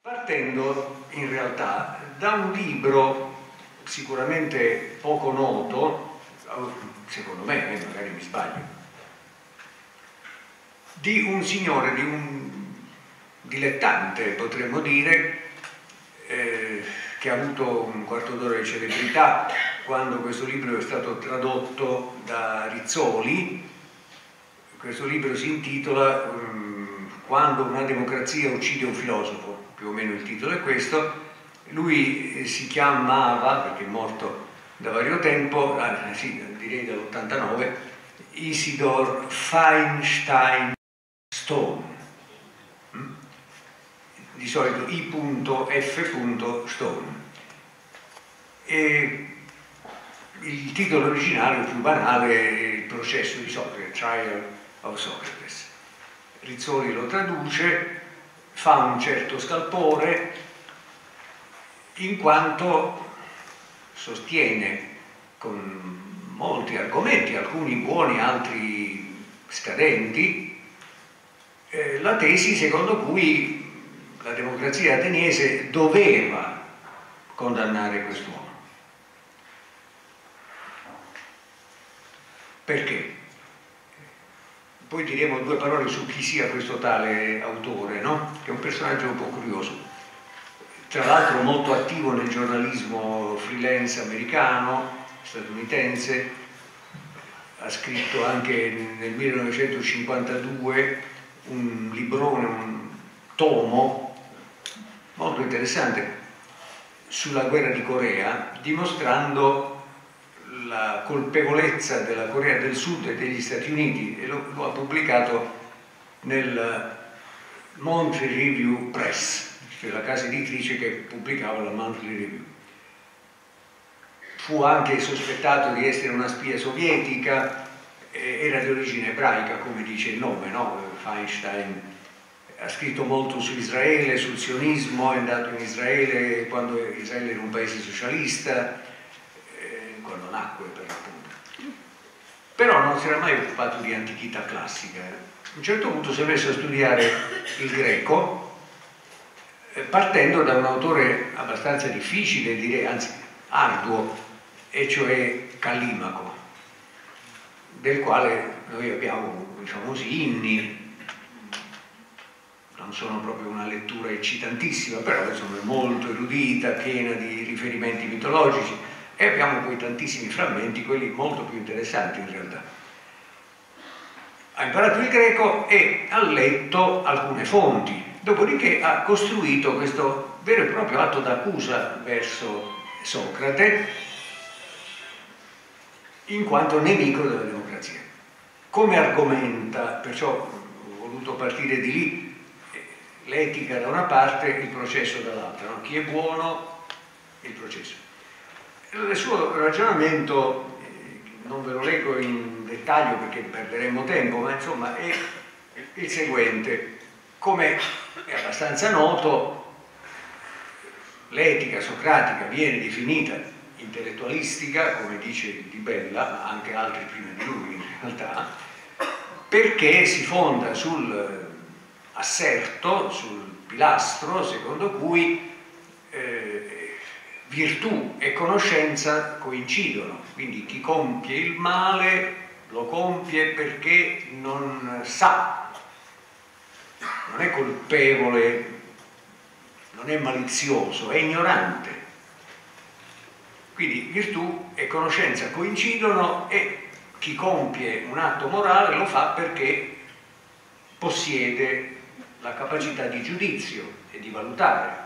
Partendo in realtà da un libro sicuramente poco noto, secondo me, magari mi sbaglio, di un signore, di un dilettante, potremmo dire, che ha avuto un quarto d'ora di celebrità quando questo libro è stato tradotto da Rizzoli. Questo libro si intitola Quando una democrazia uccide un filosofo, più o meno il titolo è questo. Lui si chiamava, perché è morto da vario tempo, sì, direi dall'89, Isidor Feinstein Stone, di solito I.F. Stone. E il titolo originale più banale è Il processo di Socrate, Trial of Socrates. Rizzoli lo traduce, fa un certo scalpore, in quanto sostiene con molti argomenti, alcuni buoni, altri scadenti, la tesi secondo cui la democrazia ateniese doveva condannare quest'uomo. Perché? Poi diremo due parole su chi sia questo tale autore, no? Che è un personaggio un po' curioso. Tra l'altro molto attivo nel giornalismo freelance americano, statunitense, ha scritto anche nel 1952 un librone, un tomo molto interessante sulla guerra di Corea, dimostrando la colpevolezza della Corea del Sud e degli Stati Uniti, e lo ha pubblicato nel Monthly Review Press, cioè la casa editrice che pubblicava la Monthly Review. Fu anche sospettato di essere una spia sovietica, era di origine ebraica, come dice il nome, no? Feinstein ha scritto molto su Israele, sul sionismo, è andato in Israele quando Israele era un paese socialista, quando nacque per l'appunto. Però non si era mai occupato di antichità classica. A un certo punto si è messo a studiare il greco, partendo da un autore abbastanza difficile, direi, anzi arduo, e cioè Callimaco, del quale noi abbiamo i famosi inni. Non sono proprio una lettura eccitantissima, però insomma è molto erudita, piena di riferimenti mitologici, e abbiamo poi tantissimi frammenti, quelli molto più interessanti in realtà. Ha imparato il greco e ha letto alcune fonti, dopodiché ha costruito questo vero e proprio atto d'accusa verso Socrate in quanto nemico della democrazia. Come argomenta, perciò ho voluto partire di lì, l'etica da una parte, il processo dall'altra, no? Chi è buono, il processo. Il suo ragionamento, non ve lo leggo in dettaglio perché perderemmo tempo, ma insomma è il seguente. Come è abbastanza noto, l'etica socratica viene definita intellettualistica, come dice Di Bella, ma anche altri prima di lui in realtà, perché si fonda sul asserto, sul pilastro secondo cui virtù e conoscenza coincidono, quindi chi compie il male lo compie perché non sa, non è colpevole, non è malizioso, è ignorante. Quindi virtù e conoscenza coincidono e chi compie un atto morale lo fa perché possiede la capacità di giudizio e di valutare.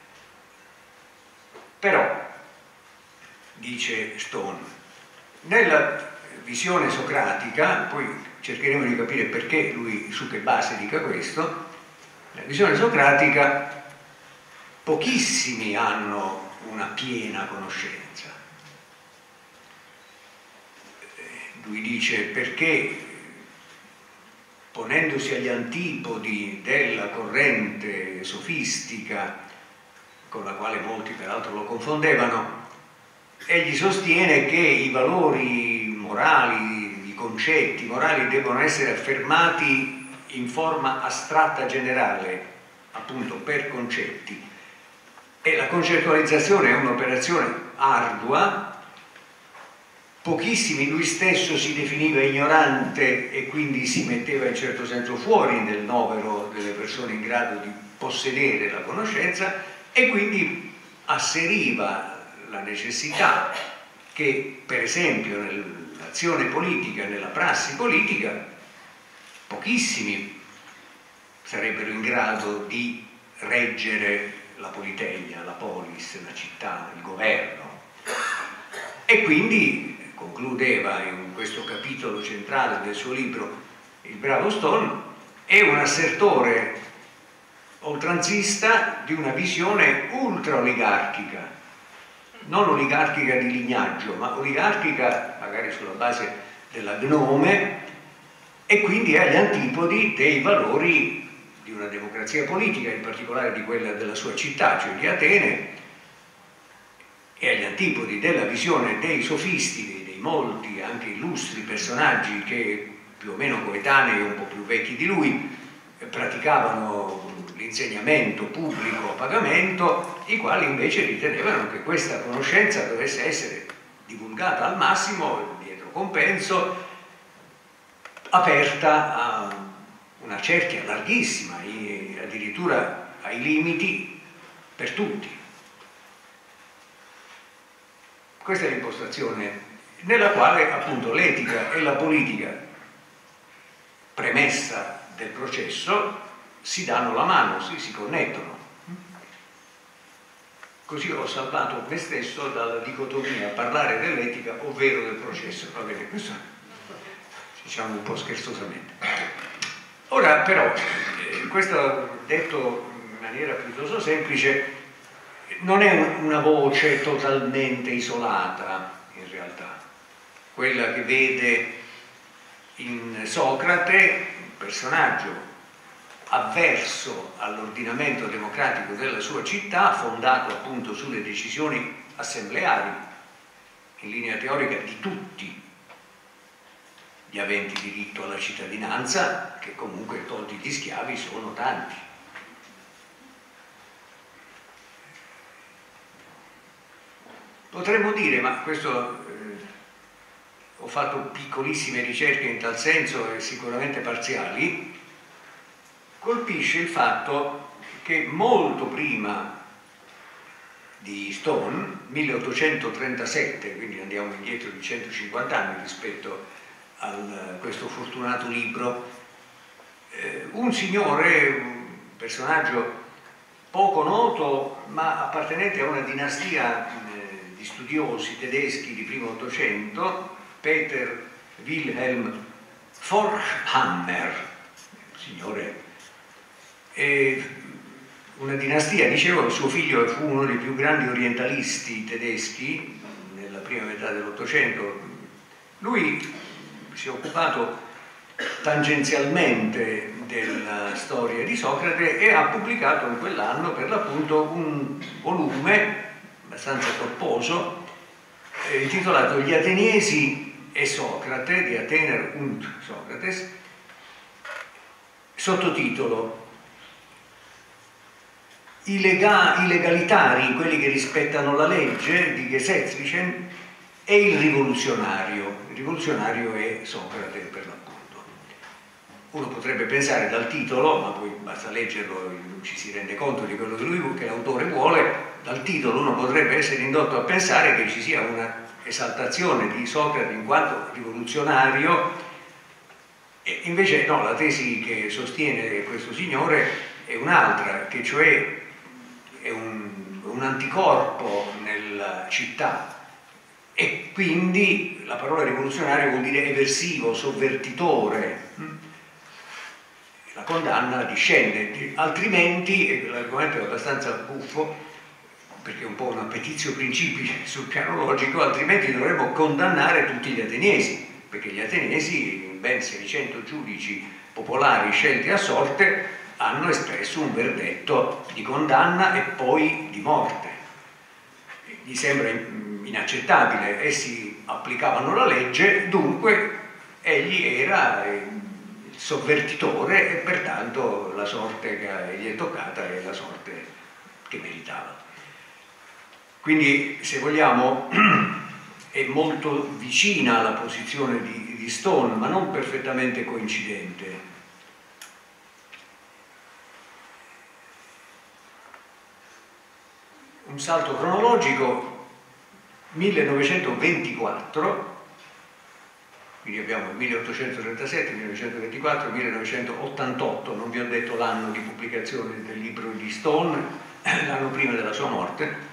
Però, dice Stone, nella visione socratica, poi cercheremo di capire perché lui su che base dica questo, nella visione socratica pochissimi hanno una piena conoscenza. Lui dice perché, ponendosi agli antipodi della corrente sofistica, con la quale molti peraltro lo confondevano, egli sostiene che i valori morali, i concetti morali devono essere affermati in forma astratta generale, appunto per concetti, E la concettualizzazione è un'operazione ardua, pochissimi, lui stesso si definiva ignorante e quindi si metteva in certo senso fuori nel novero delle persone in grado di possedere la conoscenza, e quindi asseriva la necessità che, per esempio, nell'azione politica, nella prassi politica, pochissimi sarebbero in grado di reggere la Politeia, la polis, la città, il governo. E quindi concludeva in questo capitolo centrale del suo libro il bravo Stone, è un assertore oltranzista di una visione ultra-oligarchica, non oligarchica di lignaggio, ma oligarchica magari sulla base della gnome, e quindi agli antipodi dei valori di una democrazia politica, in particolare di quella della sua città, cioè di Atene, e agli antipodi della visione dei sofisti, dei molti, anche illustri personaggi che più o meno coetanei, un po' più vecchi di lui, praticavano l'insegnamento pubblico a pagamento, i quali invece ritenevano che questa conoscenza dovesse essere divulgata al massimo, dietro compenso, aperta a una cerchia larghissima, addirittura ai limiti per tutti. Questa è l'impostazione nella quale appunto l'etica e la politica, premessa del processo, si danno la mano, si connettono. Così ho salvato me stesso dalla dicotomia parlare dell'etica ovvero del processo. Va bene, questo diciamo un po' scherzosamente. Ora però, questo detto in maniera piuttosto semplice, non è una voce totalmente isolata in realtà, quella che vede in Socrate un personaggio avverso all'ordinamento democratico della sua città, fondato appunto sulle decisioni assembleari, in linea teorica di tutti gli aventi diritto alla cittadinanza, che comunque tolti gli schiavi sono tanti. Potremmo dire, ma questo ho fatto piccolissime ricerche in tal senso e sicuramente parziali, colpisce il fatto che molto prima di Stone, 1837, quindi andiamo indietro di 150 anni rispetto a questo fortunato libro, un signore, un personaggio poco noto ma appartenente a una dinastia di studiosi tedeschi di primo Ottocento, Peter Wilhelm Forchhammer, signore, una dinastia, dicevo, suo figlio fu uno dei più grandi orientalisti tedeschi nella prima metà dell'Ottocento. Lui si è occupato tangenzialmente della storia di Socrate e ha pubblicato in quell'anno per l'appunto un volume abbastanza corposo intitolato Gli Ateniesi e Socrate, di Athener und Socrates, sottotitolo I legalitari, quelli che rispettano la legge, di Gesetzlichen, e il rivoluzionario. Il rivoluzionario è Socrate, per l'appunto. Uno potrebbe pensare dal titolo, ma poi basta leggerlo, ci si rende conto di quello che l'autore vuole. Dal titolo uno potrebbe essere indotto a pensare che ci sia una esaltazione di Socrate in quanto rivoluzionario, e invece no, la tesi che sostiene questo signore è un'altra, che cioè è un anticorpo nella città, e quindi la parola rivoluzionario vuol dire eversivo, sovvertitore. La condanna discende, altrimenti, l'argomento è abbastanza buffo perché è un po' un appetizio principi sul piano logico, altrimenti dovremmo condannare tutti gli ateniesi, perché gli ateniesi, ben 600 giudici popolari scelti a sorte, hanno espresso un verdetto di condanna e poi di morte. Gli sembra inaccettabile, essi applicavano la legge, dunque egli era il sovvertitore e pertanto la sorte che gli è toccata è la sorte che meritava. Quindi, se vogliamo, è molto vicina alla posizione di Stone, ma non perfettamente coincidente. Un salto cronologico, 1924, quindi abbiamo il 1837, 1924, 1988, non vi ho detto l'anno di pubblicazione del libro di Stone, l'anno prima della sua morte.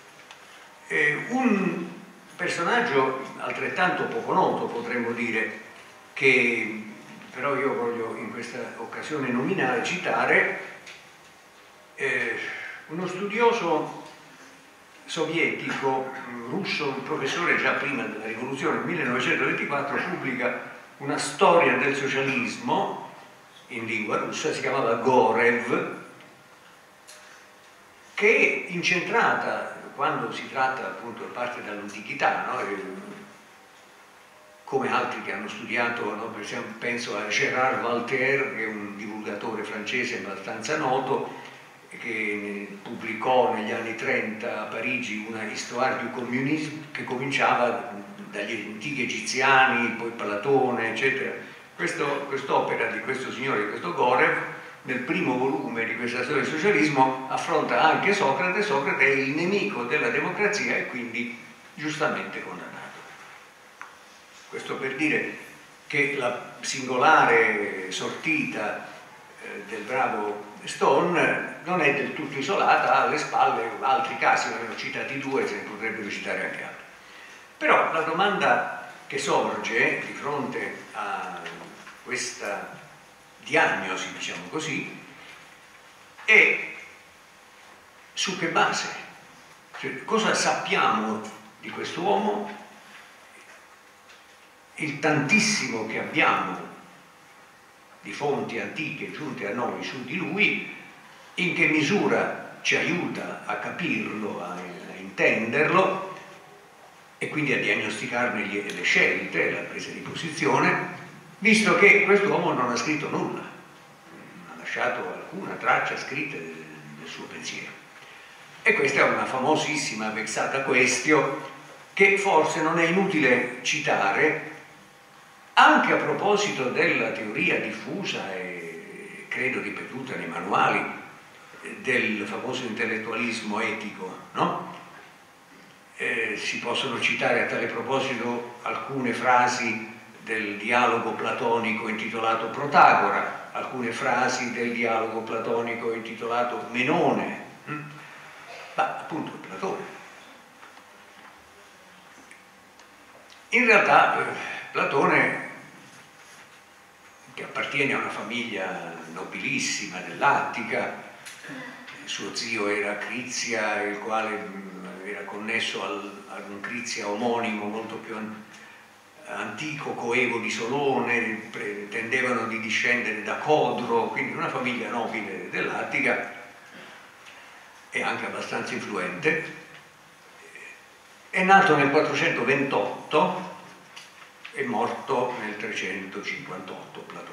Un personaggio altrettanto poco noto, potremmo dire, che però io voglio in questa occasione nominare, citare, uno studioso sovietico, russo, un professore già prima della rivoluzione, nel 1924 pubblica una storia del socialismo in lingua russa, si chiamava Gorev, che è incentrata, quando si tratta appunto, parte dall'antichità, no? Come altri che hanno studiato, no? Per esempio, penso a Gérard Walter, che è un divulgatore francese abbastanza noto, che pubblicò negli anni 30 a Parigi una Histoire du communisme che cominciava dagli antichi egiziani, poi Platone, eccetera. Quest'opera di questo signore, di questo Gorev, nel primo volume di questa storia del socialismo, affronta anche Socrate. Socrate è il nemico della democrazia e quindi giustamente condannato. Questo per dire che la singolare sortita del bravo Stone non è del tutto isolata, ha alle spalle altri casi, ne ho citati due, se ne potrebbero citare anche altri. Però la domanda che sorge di fronte a questa diagnosi, diciamo così, è su che base? Cioè, cosa sappiamo di quest'uomo? Il tantissimo che abbiamo di fonti antiche giunte a noi su di lui, in che misura ci aiuta a capirlo, a intenderlo e quindi a diagnosticarne le scelte, la presa di posizione, visto che quest'uomo non ha scritto nulla, non ha lasciato alcuna traccia scritta del suo pensiero. E questa è una famosissima vexata questione che forse non è inutile citare anche a proposito della teoria diffusa e credo ripetuta nei manuali del famoso intellettualismo etico, no? Si possono citare a tale proposito alcune frasi del dialogo platonico intitolato Protagora, alcune frasi del dialogo platonico intitolato Menone, ma appunto Platone. In realtà Platone, che appartiene a una famiglia nobilissima dell'Attica, suo zio era Crizia, il quale era connesso ad un Crizia omonimo molto più antico, coevo di Solone, pretendevano di discendere da Codro, quindi una famiglia nobile dell'Attica e anche abbastanza influente. È nato nel 428, è morto nel 358 Platone.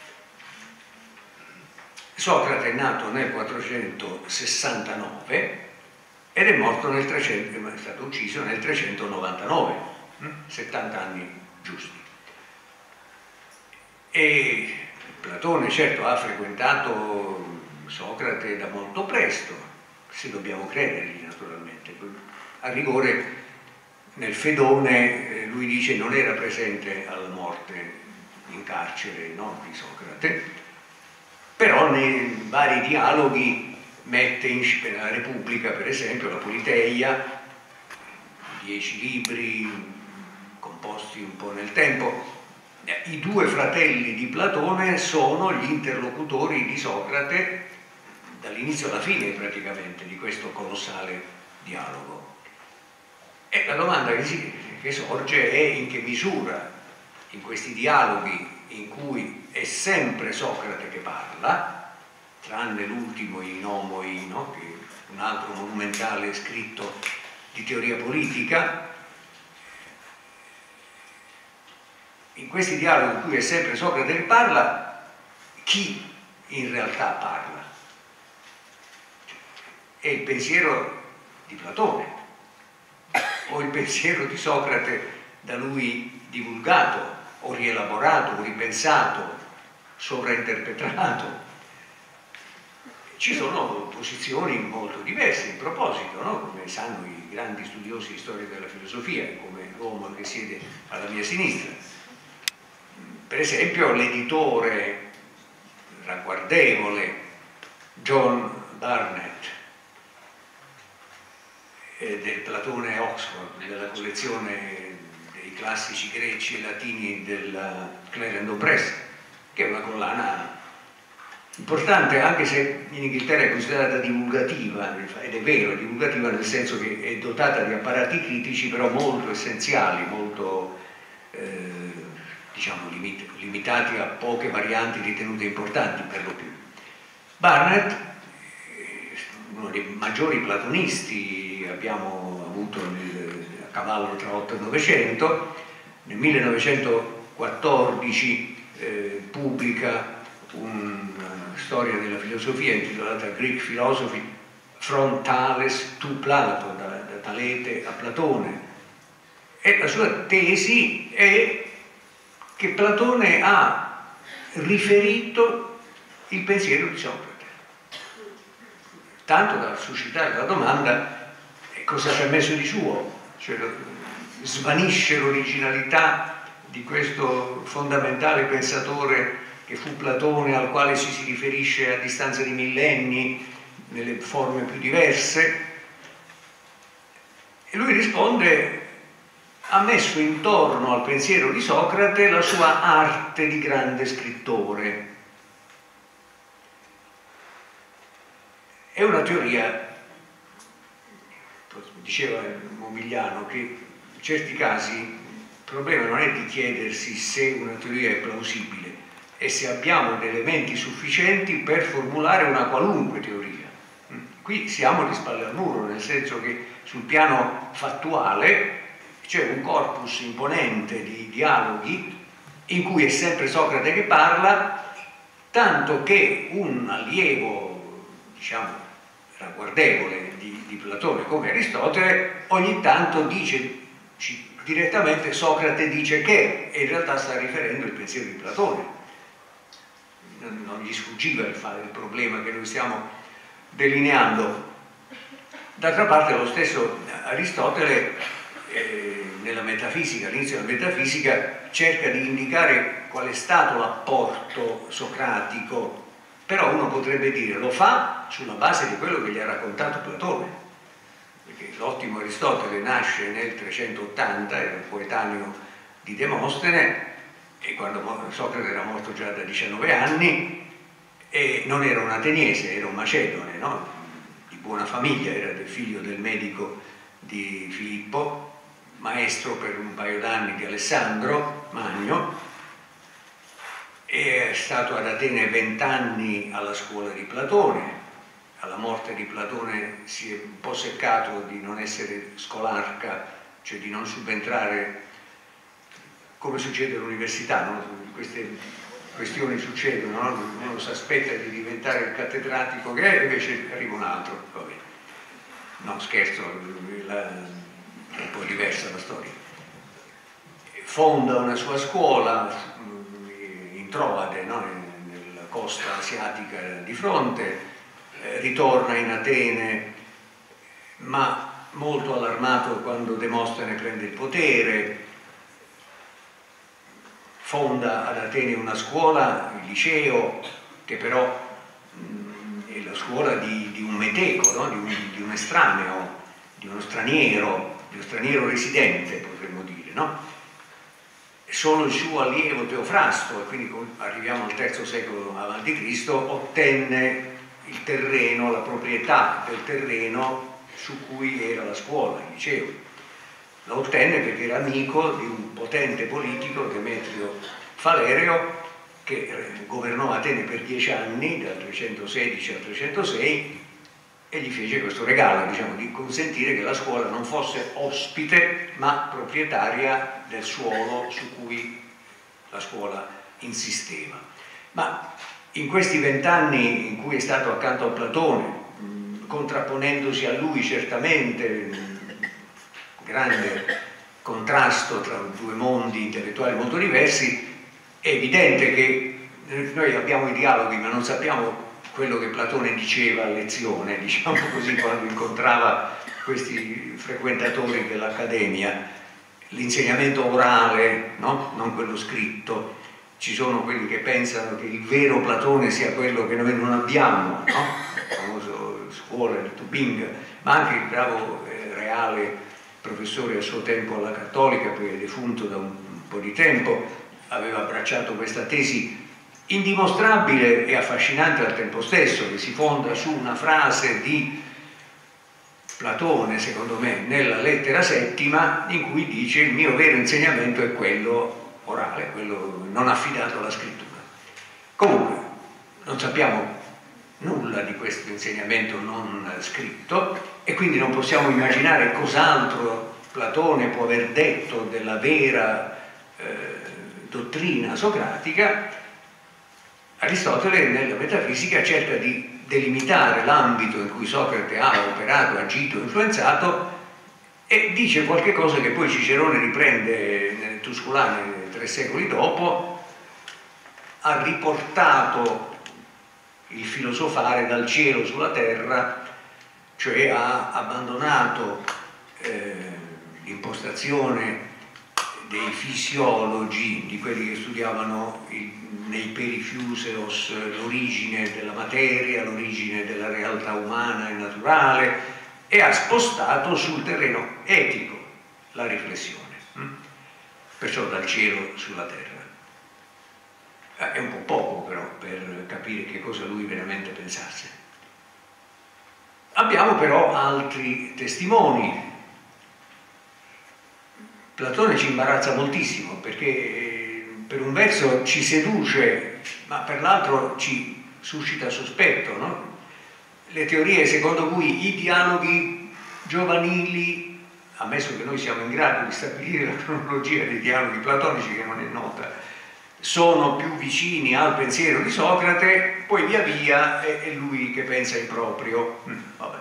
Socrate è nato nel 469 ed è morto nel 300, è stato ucciso nel 399, 70 anni giusti. E Platone certo ha frequentato Socrate da molto presto, se dobbiamo credergli naturalmente. A rigore nel Fedone lui dice non era presente alla morte in carcere, no, di Socrate, però nei vari dialoghi mette in la Repubblica, per esempio, la Politeia, 10 libri composti un po' nel tempo. I due fratelli di Platone sono gli interlocutori di Socrate dall'inizio alla fine praticamente di questo colossale dialogo. E la domanda che sorge è in che misura in questi dialoghi in cui è sempre Socrate che parla, tranne l'ultimo in Omoi, no? Che è un altro monumentale scritto di teoria politica, in questi dialoghi in cui è sempre Socrate che parla, chi in realtà parla? È il pensiero di Platone, o il pensiero di Socrate da lui divulgato, o rielaborato, o ripensato, sovrainterpretato. Ci sono posizioni molto diverse in proposito, no? Come sanno i grandi studiosi di storia della filosofia, come l'uomo che siede alla mia sinistra. Per esempio l'editore ragguardevole John Barnett del Platone Oxford, della collezione dei classici greci e latini della Clarendon Press, che è una collana importante, anche se in Inghilterra è considerata divulgativa, ed è vero, è divulgativa nel senso che è dotata di apparati critici però molto essenziali, molto diciamo limitati a poche varianti ritenute importanti per lo più. Barnett, uno dei maggiori platonisti abbiamo avuto a cavallo tra 8 e 900, nel 1914 pubblica una storia della filosofia intitolata Greek Philosophy from Thales to Plato, da Talete a Platone, e la sua tesi è che Platone ha riferito il pensiero di Socrate, tanto da suscitare la domanda cosa ci ha messo di suo, cioè svanisce l'originalità di questo fondamentale pensatore che fu Platone, al quale si riferisce a distanza di millenni nelle forme più diverse, e lui risponde: ha messo intorno al pensiero di Socrate la sua arte di grande scrittore. È una teoria, diceva Momigliano, che in certi casi il problema non è di chiedersi se una teoria è plausibile, è se abbiamo degli elementi sufficienti per formulare una qualunque teoria. Qui siamo di spalle al muro, nel senso che sul piano fattuale c'è un corpus imponente di dialoghi in cui è sempre Socrate che parla, tanto che un allievo, diciamo, ragguardevole di Platone come Aristotele ogni tanto dice direttamente Socrate dice che, e in realtà sta riferendo il pensiero di Platone. Non gli sfuggiva il problema che noi stiamo delineando. D'altra parte lo stesso Aristotele nella metafisica, all'inizio della metafisica, cerca di indicare qual è stato l'apporto socratico, però uno potrebbe dire lo fa sulla base di quello che gli ha raccontato Platone, perché l'ottimo Aristotele nasce nel 380, era un coetaneo di Demostene, e quando Socrate era morto già da 19 anni, e non era un ateniese, era un macedone, no? Di buona famiglia, era del figlio del medico di Filippo, maestro per un paio d'anni di Alessandro Magno, è stato ad Atene 20 anni alla scuola di Platone. Alla morte di Platone si è un po' seccato di non essere scolarca, cioè di non subentrare come succede all'università, no? Queste questioni succedono, no? Uno si aspetta di diventare il cattedratico che è, invece arriva un altro. Vabbè. No, scherzo, è un po' diversa la storia. Fonda una sua scuola in Troade, no? Nella costa asiatica di fronte, ritorna in Atene, ma molto allarmato quando Demostene prende il potere. Fonda ad Atene una scuola, il liceo, che però è la scuola di un meteco, no? di un estraneo, di uno straniero residente, potremmo dire, no? Solo il suo allievo Teofrasto, e quindi arriviamo al III secolo a.C., ottenne il terreno, la proprietà del terreno su cui era la scuola, il liceo. Lo ottenne perché era amico di un potente politico, Demetrio Falereo, che governò Atene per 10 anni, dal 316 al 306, e gli fece questo regalo, diciamo, di consentire che la scuola non fosse ospite, ma proprietaria del suolo su cui la scuola insisteva. Ma in questi 20 anni in cui è stato accanto a Platone, contrapponendosi a lui certamente, grande contrasto tra due mondi intellettuali molto diversi, è evidente che noi abbiamo i dialoghi ma non sappiamo quello che Platone diceva a lezione, diciamo così, quando incontrava questi frequentatori dell'Accademia. L'insegnamento orale, no? Non quello scritto. Ci sono quelli che pensano che il vero Platone sia quello che noi non abbiamo, no? Il famoso Scuola di Tubinga, ma anche il bravo Reale, professore a suo tempo alla Cattolica, poi è defunto da un po' di tempo, aveva abbracciato questa tesi indimostrabile e affascinante al tempo stesso, che si fonda su una frase di Platone, secondo me, nella lettera settima, in cui dice: il mio vero insegnamento è quello orale, quello non affidato alla scrittura. Comunque, non sappiamo nulla di questo insegnamento non scritto e quindi non possiamo immaginare cos'altro Platone può aver detto della vera dottrina socratica. Aristotele nella metafisica cerca di delimitare l'ambito in cui Socrate ha operato, agito, influenzato, e dice qualche cosa che poi Cicerone riprende nelle Tusculane 3 secoli dopo. Ha riportato il filosofare dal cielo sulla terra, cioè ha abbandonato l'impostazione dei fisiologi, di quelli che studiavano nei perifiuseos l'origine della materia, l'origine della realtà umana e naturale, e ha spostato sul terreno etico la riflessione, perciò dal cielo sulla terra. È un po' poco però per capire che cosa lui veramente pensasse. Abbiamo però altri testimoni. Platone ci imbarazza moltissimo perché per un verso ci seduce, ma per l'altro ci suscita sospetto, no? Le teorie secondo cui i dialoghi giovanili, ammesso che noi siamo in grado di stabilire la cronologia dei dialoghi platonici, che non è nota, sono più vicini al pensiero di Socrate, poi via via è lui che pensa in proprio. Vabbè.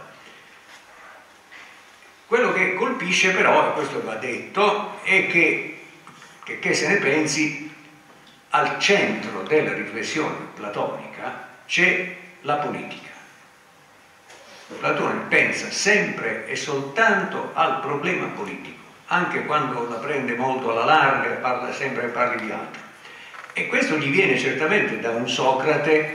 Quello che colpisce però, e questo va detto, è che se ne pensi, al centro della riflessione platonica c'è la politica. Platone pensa sempre e soltanto al problema politico, anche quando la prende molto alla larga e parla sempre di altro. E questo gli viene certamente da un Socrate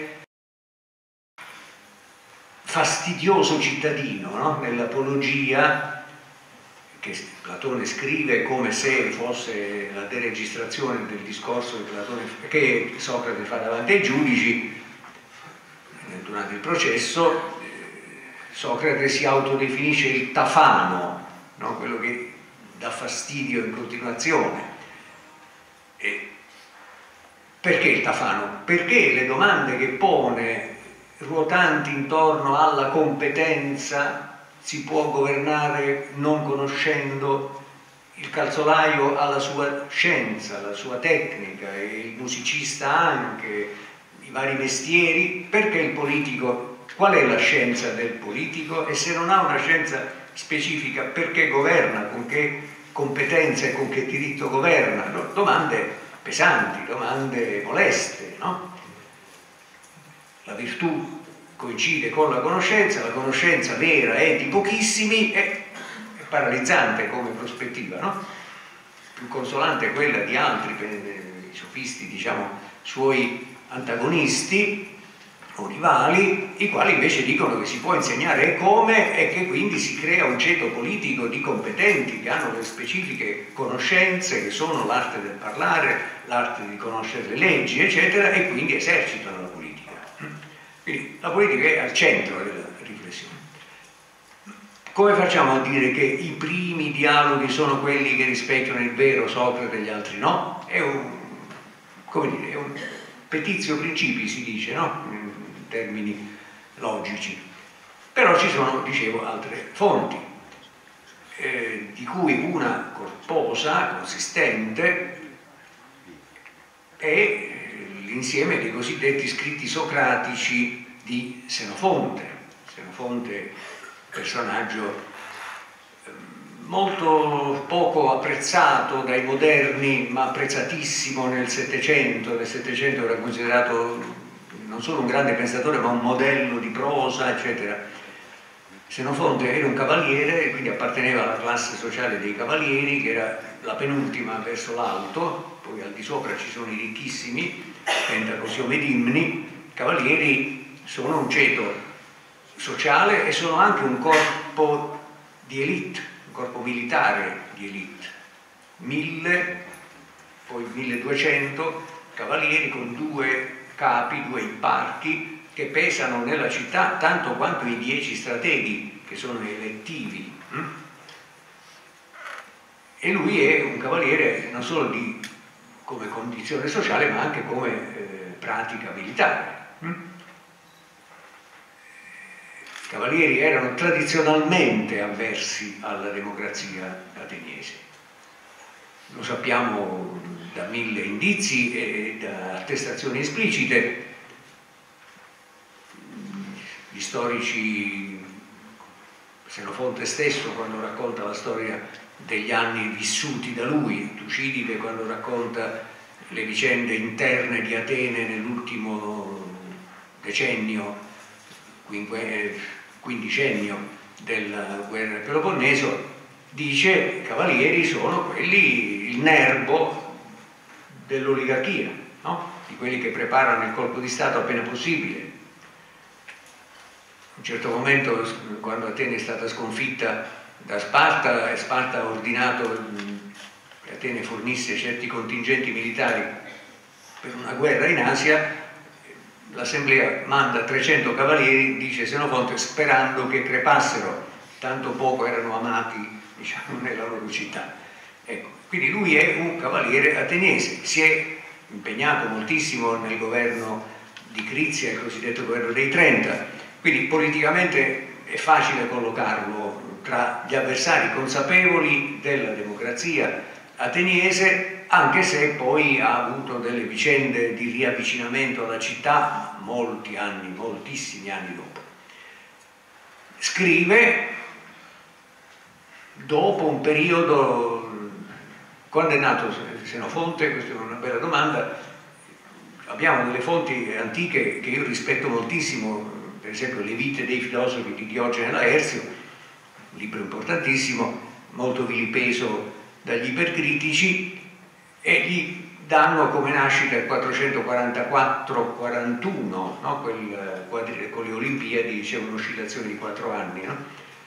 fastidioso cittadino, no? Nell'Apologia, che Platone scrive come se fosse la deregistrazione del discorso che Socrate fa davanti ai giudici durante il processo. Socrate si autodefinisce il tafano, no? Quello che dà fastidio in continuazione. Perché il tafano? Perché le domande che pone, ruotanti intorno alla competenza, si può governare non conoscendo, il calzolaio ha la sua scienza, la sua tecnica, e il musicista anche, i vari mestieri, perché il politico, qual è la scienza del politico? E se non ha una scienza specifica, perché governa, con che competenza e con che diritto governa? No? Domande pesanti, domande moleste, no? La virtù coincide con la conoscenza vera è di pochissimi, è paralizzante come prospettiva, no? Più consolante è quella di altri, i sofisti, diciamo, suoi antagonisti o rivali, i quali invece dicono che si può insegnare come e che quindi si crea un ceto politico di competenti che hanno le specifiche conoscenze che sono l'arte del parlare, l'arte di conoscere le leggi, eccetera, e quindi esercitano la politica. Quindi la politica è al centro della riflessione. Come facciamo a dire che i primi dialoghi sono quelli che rispecchiano il vero Socrate e gli altri no? È un petitio principi, si dice, no? In termini logici. Però ci sono, dicevo, altre fonti, di cui una corposa, consistente, è l'insieme dei cosiddetti scritti socratici di Senofonte. Senofonte, personaggio molto poco apprezzato dai moderni, ma apprezzatissimo nel Settecento. Nel Settecento era considerato non solo un grande pensatore, ma un modello di prosa, eccetera. Xenofonte era un cavaliere, quindi apparteneva alla classe sociale dei cavalieri, che era la penultima verso l'alto, poi al di sopra ci sono i ricchissimi, Pentacosio Medimni. Cavalieri sono un ceto sociale e sono anche un corpo di elite, un corpo militare di elite. 1000, poi 1200 cavalieri con 2 capi, 2 imparchi, che pesano nella città tanto quanto i 10 strateghi, che sono elettivi. E lui è un cavaliere non solo come condizione sociale, ma anche come pratica militare. I cavalieri erano tradizionalmente avversi alla democrazia ateniese. Lo sappiamo da 1000 indizi e da attestazioni esplicite. Gli storici, Xenofonte stesso, quando racconta la storia degli anni vissuti da lui, Tucidide quando racconta le vicende interne di Atene nell'ultimo decennio, quindicennio della guerra del Peloponneso, dice che i cavalieri sono quelli, il nervo dell'oligarchia, no? Di quelli che preparano il colpo di Stato appena possibile. A un certo momento, quando Atene è stata sconfitta da Sparta, Sparta ha ordinato che Atene fornisse certi contingenti militari per una guerra in Asia. L'assemblea manda 300 cavalieri, dice Xenofonte, sperando che crepassero, tanto poco erano amati, diciamo, nella loro città. Ecco, quindi lui è un cavaliere ateniese, si è impegnato moltissimo nel governo di Crizia, il cosiddetto governo dei 30, quindi politicamente è facile collocarlo tra gli avversari consapevoli della democrazia ateniese, anche se poi ha avuto delle vicende di riavvicinamento alla città molti anni, moltissimi anni dopo. Scrive dopo un periodo, quando è nato Xenofonte, questa è una bella domanda. Abbiamo delle fonti antiche che io rispetto moltissimo, per esempio Le vite dei filosofi di Diogene Laerzio, un libro importantissimo, molto vilipeso dagli ipercritici, e gli danno come nascita il 444-41, no? Con le Olimpiadi c'è un'oscillazione di 4 anni, no?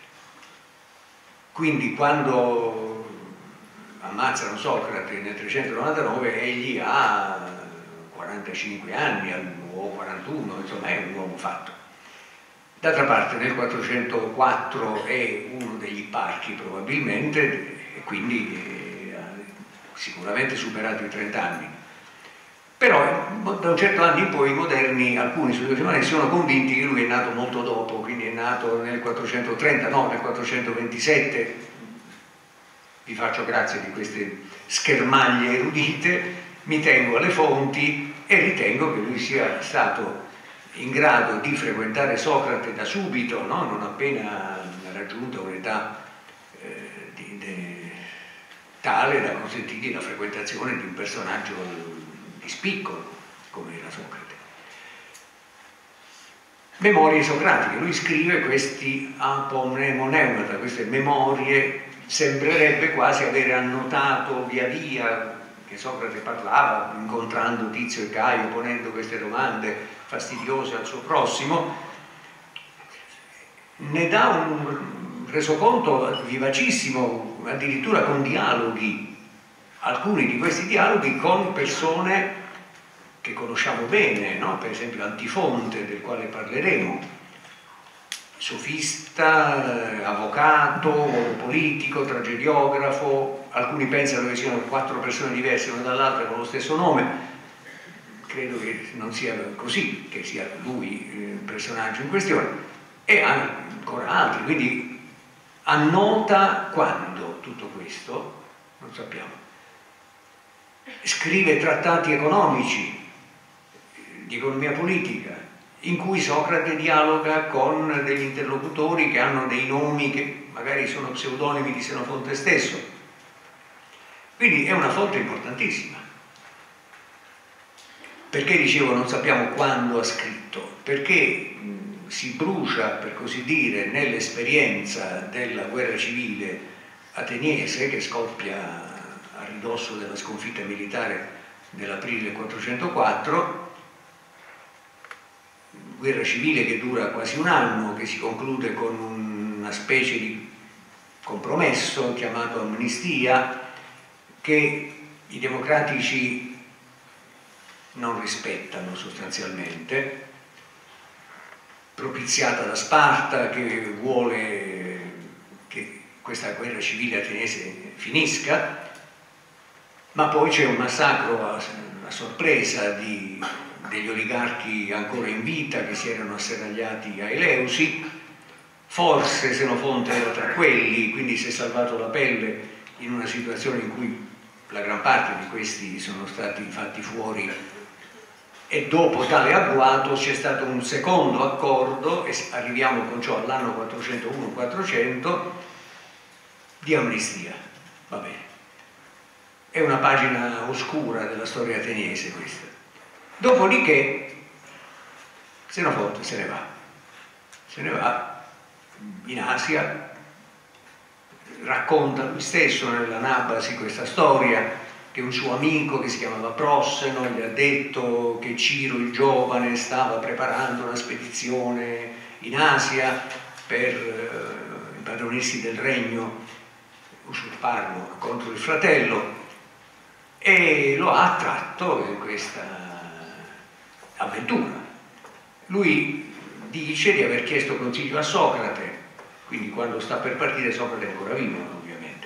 Quindi quando ammazzano Socrate nel 399 egli ha 45 anni o 41, insomma è un uomo fatto. D'altra parte nel 404 è uno degli parchi probabilmente, e quindi ha sicuramente superato i 30 anni. Però da un certo anno in poi i moderni, alcuni studiosi sono convinti che lui è nato molto dopo, quindi è nato nel 430, no, nel 427. Vi faccio grazie di queste schermaglie erudite, mi tengo alle fonti e ritengo che lui sia stato in grado di frequentare Socrate da subito, no? Non appena raggiunto un'età tale da consentirgli la frequentazione di un personaggio di spicco come era Socrate. Memorie socratiche, lui scrive questi apomnemoneumata, queste memorie, sembrerebbe quasi avere annotato via via che Socrate parlava, incontrando Tizio e Caio, ponendo queste domande fastidiose al suo prossimo. Ne dà un resoconto vivacissimo, addirittura con dialoghi, alcuni di questi dialoghi con persone che conosciamo bene, no? Per esempio Antifonte, del quale parleremo, sofista, avvocato, politico, tragediografo. Alcuni pensano che siano 4 persone diverse una dall'altra con lo stesso nome. Credo che non sia così, che sia lui il personaggio in questione, e ancora altri. Quindi annota quando tutto questo, non sappiamo. Scrive trattati economici, di economia politica, in cui Socrate dialoga con degli interlocutori che hanno dei nomi che magari sono pseudonimi di Senofonte stesso. Quindi è una fonte importantissima. Perché dicevo non sappiamo quando ha scritto? Perché si brucia, per così dire, nell'esperienza della guerra civile ateniese che scoppia a ridosso della sconfitta militare nell'aprile del 404, guerra civile che dura quasi un anno, che si conclude con una specie di compromesso chiamato amnistia, che i democratici non rispettano sostanzialmente, propiziata da Sparta, che vuole che questa guerra civile ateniese finisca, ma poi c'è un massacro a sorpresa degli oligarchi ancora in vita che si erano asserragliati a Eleusi. Forse Senofonte era tra quelli, quindi si è salvato la pelle in una situazione in cui la gran parte di questi sono stati fatti fuori, e dopo tale agguato c'è stato un secondo accordo, e arriviamo con ciò all'anno 401-400, di amnistia. Va bene. È una pagina oscura della storia ateniese questa. Dopodiché Senofonte se ne va in Asia, racconta lui stesso nell'Anabasi questa storia, che un suo amico che si chiamava Prosseno gli ha detto che Ciro il giovane stava preparando una spedizione in Asia per impadronirsi del regno, usurparlo contro il fratello, e lo ha attratto in questa avventura. Lui dice di aver chiesto consiglio a Socrate, quindi quando sta per partire Socrate è ancora vivo ovviamente,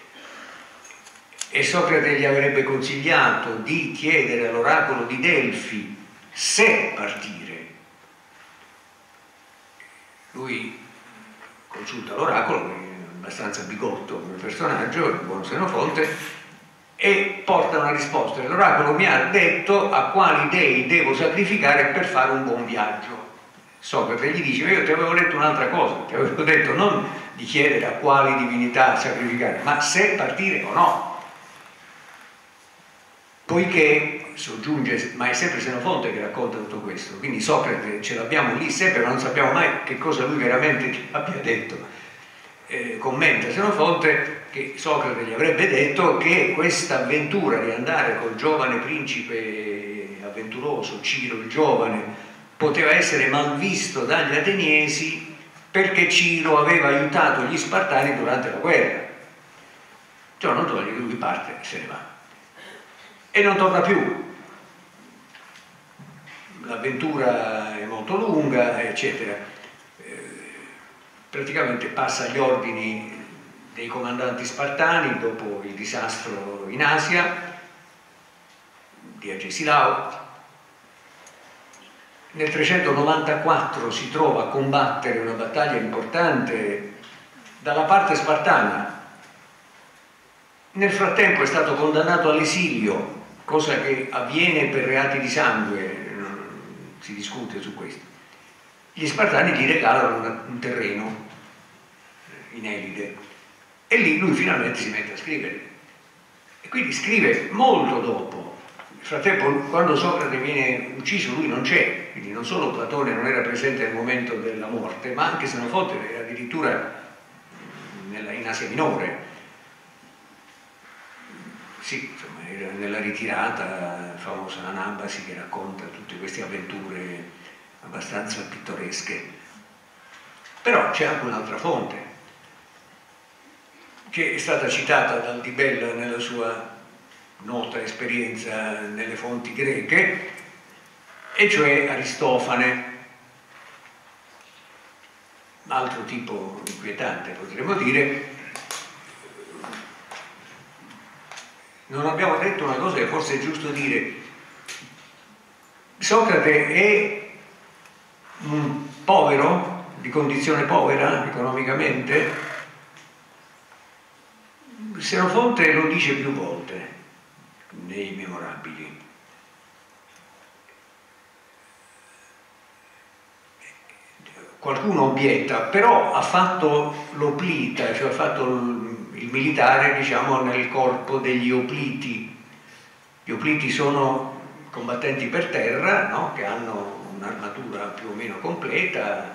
e Socrate gli avrebbe consigliato di chiedere all'oracolo di Delfi se partire. Lui consulta l'oracolo, che è abbastanza bigotto come personaggio, il buon Senofonte, e porta una risposta. L'oracolo mi ha detto a quali dei devo sacrificare per fare un buon viaggio. Socrate gli dice: io ti avevo detto un'altra cosa, ti avevo detto non di chiedere a quali divinità sacrificare, ma se partire o no. Poiché, soggiunge, ma è sempre Senofonte che racconta tutto questo, quindi Socrate ce l'abbiamo lì sempre, ma non sappiamo mai che cosa lui veramente abbia detto. Commenta Senofonte che Socrate gli avrebbe detto che questa avventura di andare col giovane principe avventuroso, Ciro il giovane, poteva essere mal visto dagli ateniesi perché Ciro aveva aiutato gli Spartani durante la guerra. Ciò non toglie che lui parte e se ne va. E non torna più. L'avventura è molto lunga, eccetera. Praticamente passa agli ordini dei comandanti spartani dopo il disastro in Asia di Agesilao. Nel 394 si trova a combattere una battaglia importante dalla parte spartana. Nel frattempo è stato condannato all'esilio, cosa che avviene per reati di sangue, non si discute su questo. Gli Spartani gli regalano un terreno in Elide e lì lui finalmente si mette a scrivere, e quindi scrive molto dopo. Nel frattempo, quando Socrate viene ucciso, lui non c'è, quindi non solo Platone non era presente nel momento della morte, ma anche Senofonte era addirittura in Asia Minore. Sì, insomma, era nella ritirata famosa Anabasi, che racconta tutte queste avventure abbastanza pittoresche. Però c'è anche un'altra fonte che è stata citata dal Di Bella nella sua nota esperienza nelle fonti greche, e cioè Aristofane, altro tipo inquietante potremmo dire. Non abbiamo detto una cosa che forse è giusto dire: Socrate è un povero, di condizione povera economicamente. Senofonte lo dice più volte nei Memorabili. qualcuno obietta, però ha fatto l'oplita, cioè ha fatto il militare, diciamo, nel corpo degli opliti. Gli opliti sono combattenti per terra, no? Che hanno un'armatura più o meno completa.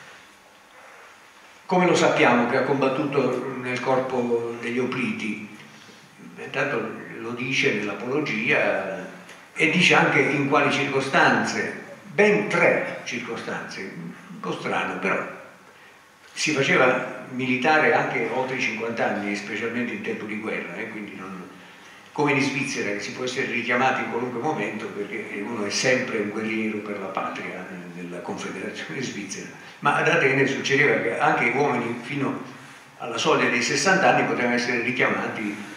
Come lo sappiamo che ha combattuto nel corpo degli opliti? Intanto lo dice nell'Apologia e dice anche in quali circostanze, ben 3 circostanze, un po' strano, però si faceva militare anche oltre i 50 anni, specialmente in tempo di guerra, quindi non, come in Svizzera, che si può essere richiamati in qualunque momento perché uno è sempre un guerriero per la patria nella Confederazione Svizzera, ma ad Atene succedeva che anche gli uomini fino alla soglia dei 60 anni potevano essere richiamati.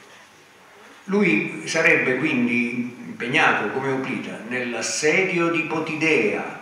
Lui sarebbe quindi impegnato come oplita nell'assedio di Potidea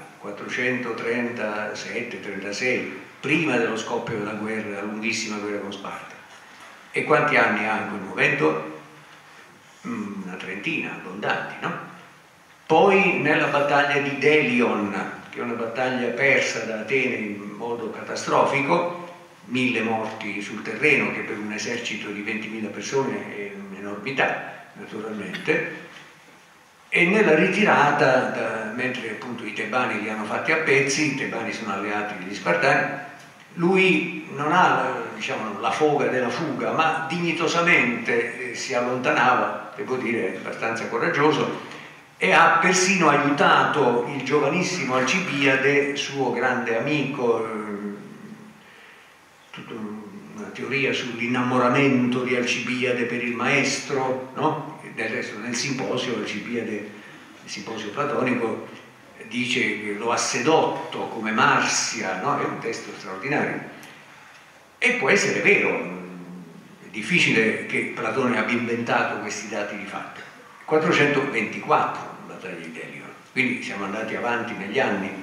437-36, prima dello scoppio della guerra, la lunghissima guerra con Sparta. E quanti anni ha in quel momento? Una trentina, abbondanti, no? Poi nella battaglia di Delion, che è una battaglia persa da Atene in modo catastrofico, 1000 morti sul terreno, che per un esercito di 20.000 persone è un'enormità, naturalmente, e nella ritirata, mentre appunto i tebani li hanno fatti a pezzi, i tebani sono alleati degli Spartani, lui non ha, diciamo, la foga della fuga, ma dignitosamente si allontanava, devo dire abbastanza coraggioso, e ha persino aiutato il giovanissimo Alcibiade, suo grande amico, tutta una teoria sull'innamoramento di Alcibiade per il maestro, no? Del resto nel simposio Alcibiade, il simposio platonico, dice che lo ha sedotto come Marsia, no? È un testo straordinario. E può essere vero, è difficile che Platone abbia inventato questi dati di fatto. 424, la battaglia di Delion, quindi siamo andati avanti negli anni.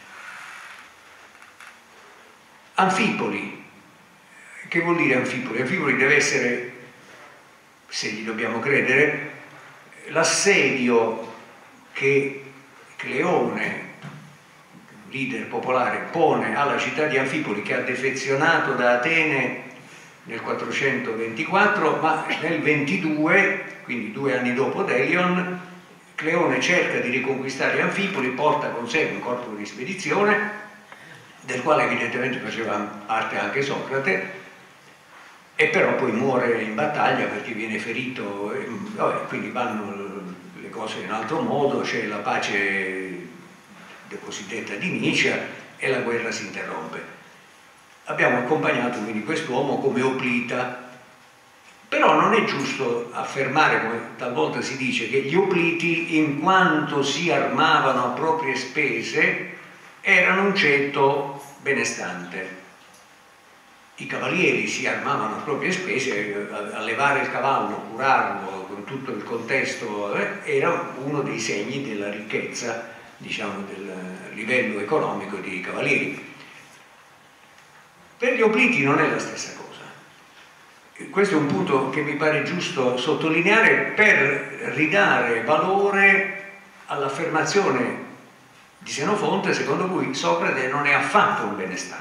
Anfipoli, che vuol dire Anfipoli? Anfipoli deve essere, se gli dobbiamo credere, l'assedio che Cleone, leader popolare, pone alla città di Anfipoli, che ha defezionato da Atene nel 424, ma nel 22, quindi 2 anni dopo Delion, Cleone cerca di riconquistare Anfipoli, porta con sé un corpo di spedizione, del quale evidentemente faceva parte anche Socrate, e però poi muore in battaglia perché viene ferito, quindi vanno le cose in altro modo, c'è la pace cosiddetta di Nicea e la guerra si interrompe. Abbiamo accompagnato quindi quest'uomo come oplita, però non è giusto affermare, come talvolta si dice, che gli opliti, in quanto si armavano a proprie spese, erano un ceto benestante. I cavalieri si armavano a proprie spese, allevare il cavallo, curarlo, con tutto il contesto, era uno dei segni della ricchezza, diciamo, del livello economico dei cavalieri. Per gli opliti non è la stessa cosa. Questo è un punto che mi pare giusto sottolineare per ridare valore all'affermazione di Senofonte secondo cui Socrate non è affatto un benestante.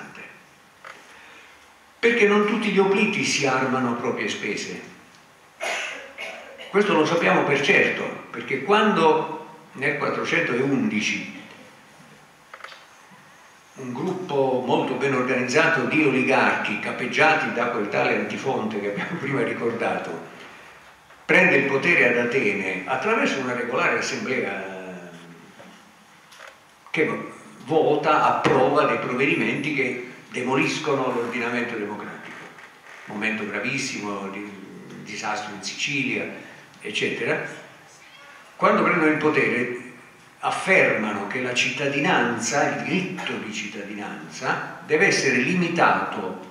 Perché non tutti gli opliti si armano a proprie spese. Questo lo sappiamo per certo, perché quando nel 411 un gruppo molto ben organizzato di oligarchi, capeggiati da quel tale Antifonte che abbiamo prima ricordato, prende il potere ad Atene attraverso una regolare assemblea che vota, approva dei provvedimenti che demoliscono l'ordinamento democratico, momento gravissimo di disastro in Sicilia, eccetera. Quando prendono il potere affermano che la cittadinanza, il diritto di cittadinanza, deve essere limitato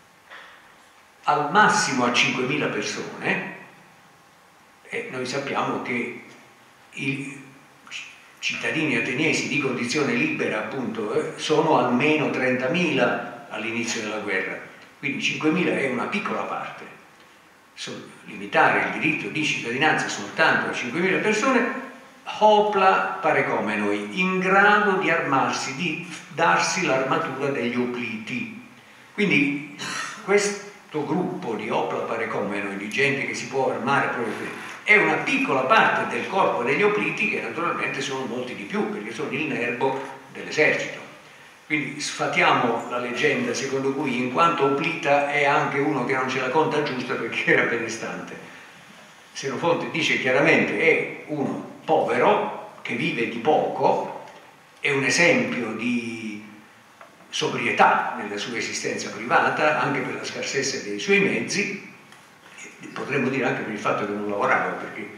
al massimo a 5.000 persone, e noi sappiamo che i cittadini ateniesi di condizione libera appunto sono almeno 30.000 all'inizio della guerra, quindi 5.000 è una piccola parte. Limitare il diritto di cittadinanza soltanto a 5.000 persone Hopla parecomenoi, in grado di armarsi, di darsi l'armatura degli opliti. Quindi questo gruppo di Hopla parecomenoi, di gente che si può armare proprio è una piccola parte del corpo degli opliti, che naturalmente sono molti di più, perché sono il nervo dell'esercito. Quindi sfatiamo la leggenda secondo cui in quanto oplita è anche uno che non ce la conta giusta perché era benestante. Senofonte dice chiaramente è uno povero che vive di poco, è un esempio di sobrietà nella sua esistenza privata, anche per la scarsezza dei suoi mezzi, potremmo dire anche per il fatto che non lavorava, perché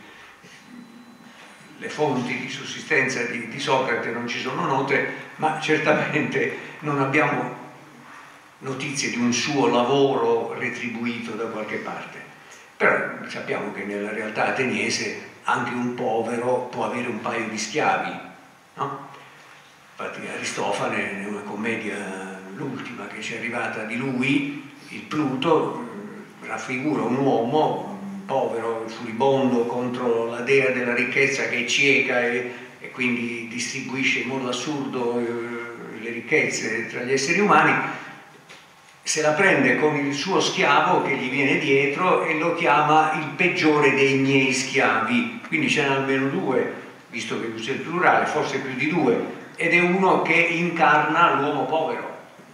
le fonti di sussistenza di Socrate non ci sono note, ma certamente non abbiamo notizie di un suo lavoro retribuito da qualche parte. Però sappiamo che nella realtà ateniese anche un povero può avere un paio di schiavi, no? Infatti Aristofane, nella commedia, l'ultima che ci è arrivata di lui, il Pluto, raffigura un uomo povero, furibondo contro la dea della ricchezza che è cieca e quindi distribuisce in modo assurdo le ricchezze tra gli esseri umani. Se la prende con il suo schiavo che gli viene dietro e lo chiama il peggiore dei miei schiavi. Quindi ce n'è almeno due, visto che usa il plurale, forse più di due, ed è uno che incarna l'uomo povero.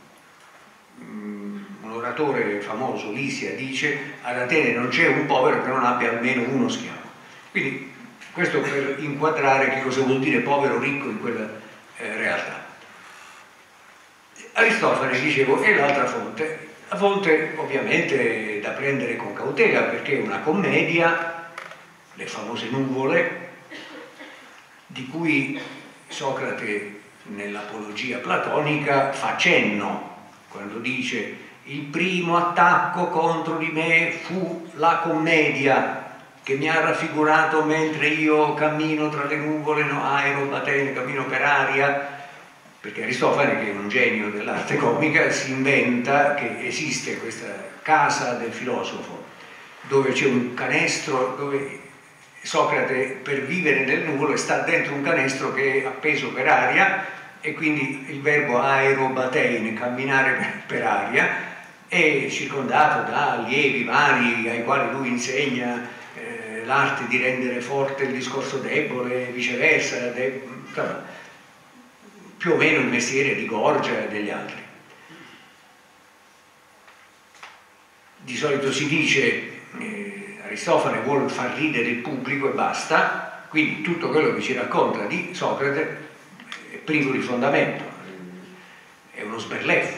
Un oratore famoso, Lisia, dice: ad Atene non c'è un povero che non abbia almeno uno schiavo. Quindi questo per inquadrare che cosa vuol dire povero ricco in quella realtà. Aristofane, dicevo, è l'altra fonte. La fonte ovviamente da prendere con cautela, perché è una commedia, le famose nuvole, di cui Socrate nell'Apologia platonica fa cenno quando dice: il primo attacco contro di me fu la commedia che mi ha raffigurato mentre io cammino tra le nuvole, no, aero, batene, cammino per aria. Perché Aristofane, che è un genio dell'arte comica, si inventa che esiste questa casa del filosofo dove c'è un canestro, dove Socrate per vivere nel nuvolo sta dentro un canestro che è appeso per aria, e quindi il verbo aerobatein, camminare per aria, è circondato da allievi vari ai quali lui insegna l'arte di rendere forte il discorso debole, viceversa, più o meno il mestiere di Gorgia e degli altri. Di solito si dice Aristofane vuole far ridere il pubblico e basta, quindi tutto quello che ci racconta di Socrate è privo di fondamento, è uno sberleffo.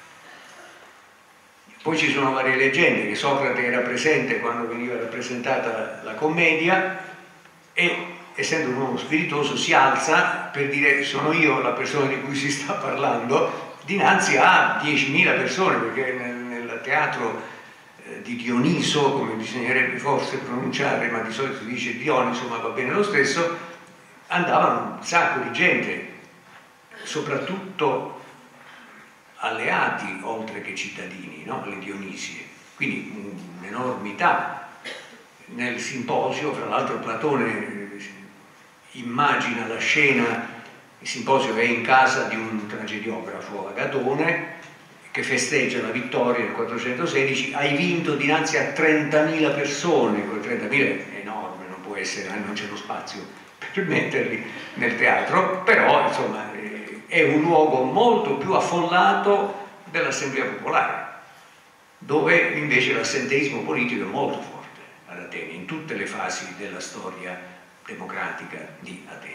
Poi ci sono varie leggende che Socrate era presente quando veniva rappresentata la commedia e, essendo un uomo spiritoso, si alza per dire: sono io la persona di cui si sta parlando, dinanzi a 10.000 persone, perché nel teatro di Dioniso, come bisognerebbe forse pronunciare, ma di solito si dice Dioniso, ma va bene lo stesso, andavano un sacco di gente, soprattutto alleati oltre che cittadini, no? Le Dionisie, quindi un'enormità. Nel simposio, fra l'altro, Platone immagina la scena, il simposio è in casa di un tragediografo, Agatone, che festeggia la vittoria nel 416, hai vinto dinanzi a 30.000 persone, quel 30.000 è enorme, non può essere, non c'è lo spazio per metterli nel teatro, però insomma è un luogo molto più affollato dell'Assemblea Popolare, dove invece l'assenteismo politico è molto forte ad Atene, in tutte le fasi della storia democratica di Atene.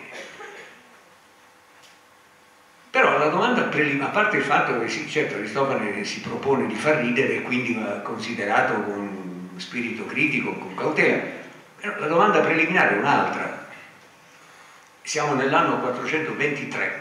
Però la domanda preliminare, a parte il fatto che sì, certo Aristofane si propone di far ridere e quindi va considerato con spirito critico, con cautela, però la domanda preliminare è un'altra. Siamo nell'anno 423,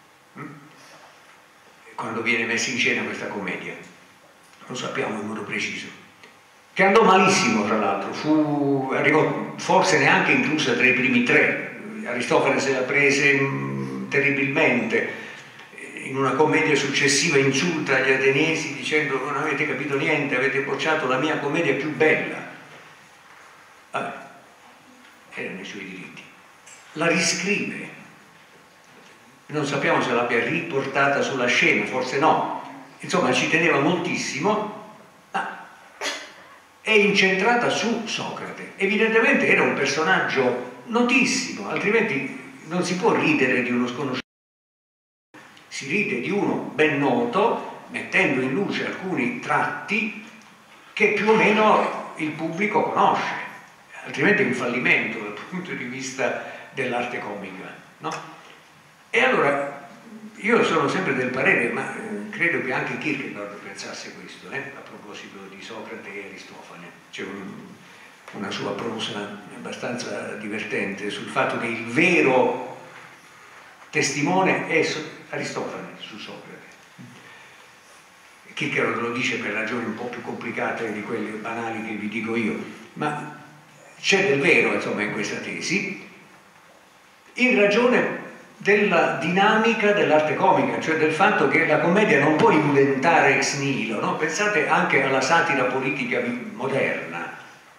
quando viene messa in scena questa commedia, lo sappiamo in modo preciso, che andò malissimo tra l'altro, arrivò forse neanche inclusa tra i primi tre. Aristofane se la prese terribilmente. In una commedia successiva insulta gli ateniesi dicendo: non avete capito niente, avete bocciato la mia commedia più bella. Vabbè, erano i suoi diritti. la riscrive. Non sappiamo se l'abbia riportata sulla scena, forse no. Insomma, ci teneva moltissimo, ma è incentrata su Socrate. Evidentemente era un personaggio notissimo, altrimenti non si può ridere di uno sconosciuto. Si ride di uno ben noto, mettendo in luce alcuni tratti che più o meno il pubblico conosce, altrimenti è un fallimento dal punto di vista dell'arte comica, no? E allora io sono sempre del parere, ma credo che anche Kierkegaard pensasse questo, a proposito di Socrate e Aristofane. C'è una sua prosa abbastanza divertente sul fatto che il vero testimone è Aristofane su Socrate. Kierkegaard lo dice per ragioni un po' più complicate di quelle banali che vi dico io, ma c'è del vero, insomma, in questa tesi, in ragione della dinamica dell'arte comica, cioè del fatto che la commedia non può inventare ex nihilo, no? Pensate anche alla satira politica moderna.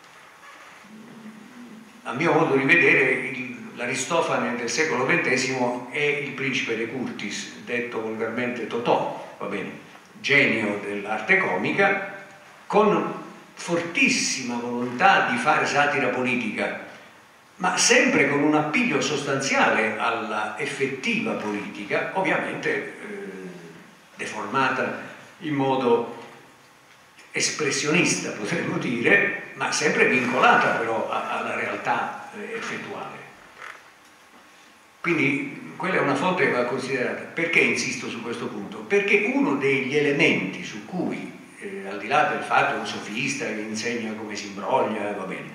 A mio modo di vedere, l'Aristofane del secolo XX è il principe de Curtis, detto volgarmente Totò, va bene, genio dell'arte comica, con fortissima volontà di fare satira politica, ma sempre con un appiglio sostanziale alla effettiva politica, ovviamente deformata in modo espressionista, potremmo dire, ma sempre vincolata però alla realtà effettuale. Quindi quella è una fonte che va considerata. Perché insisto su questo punto? Perché uno degli elementi su cui, al di là del fatto che un sofista che insegna come si imbroglia, va bene,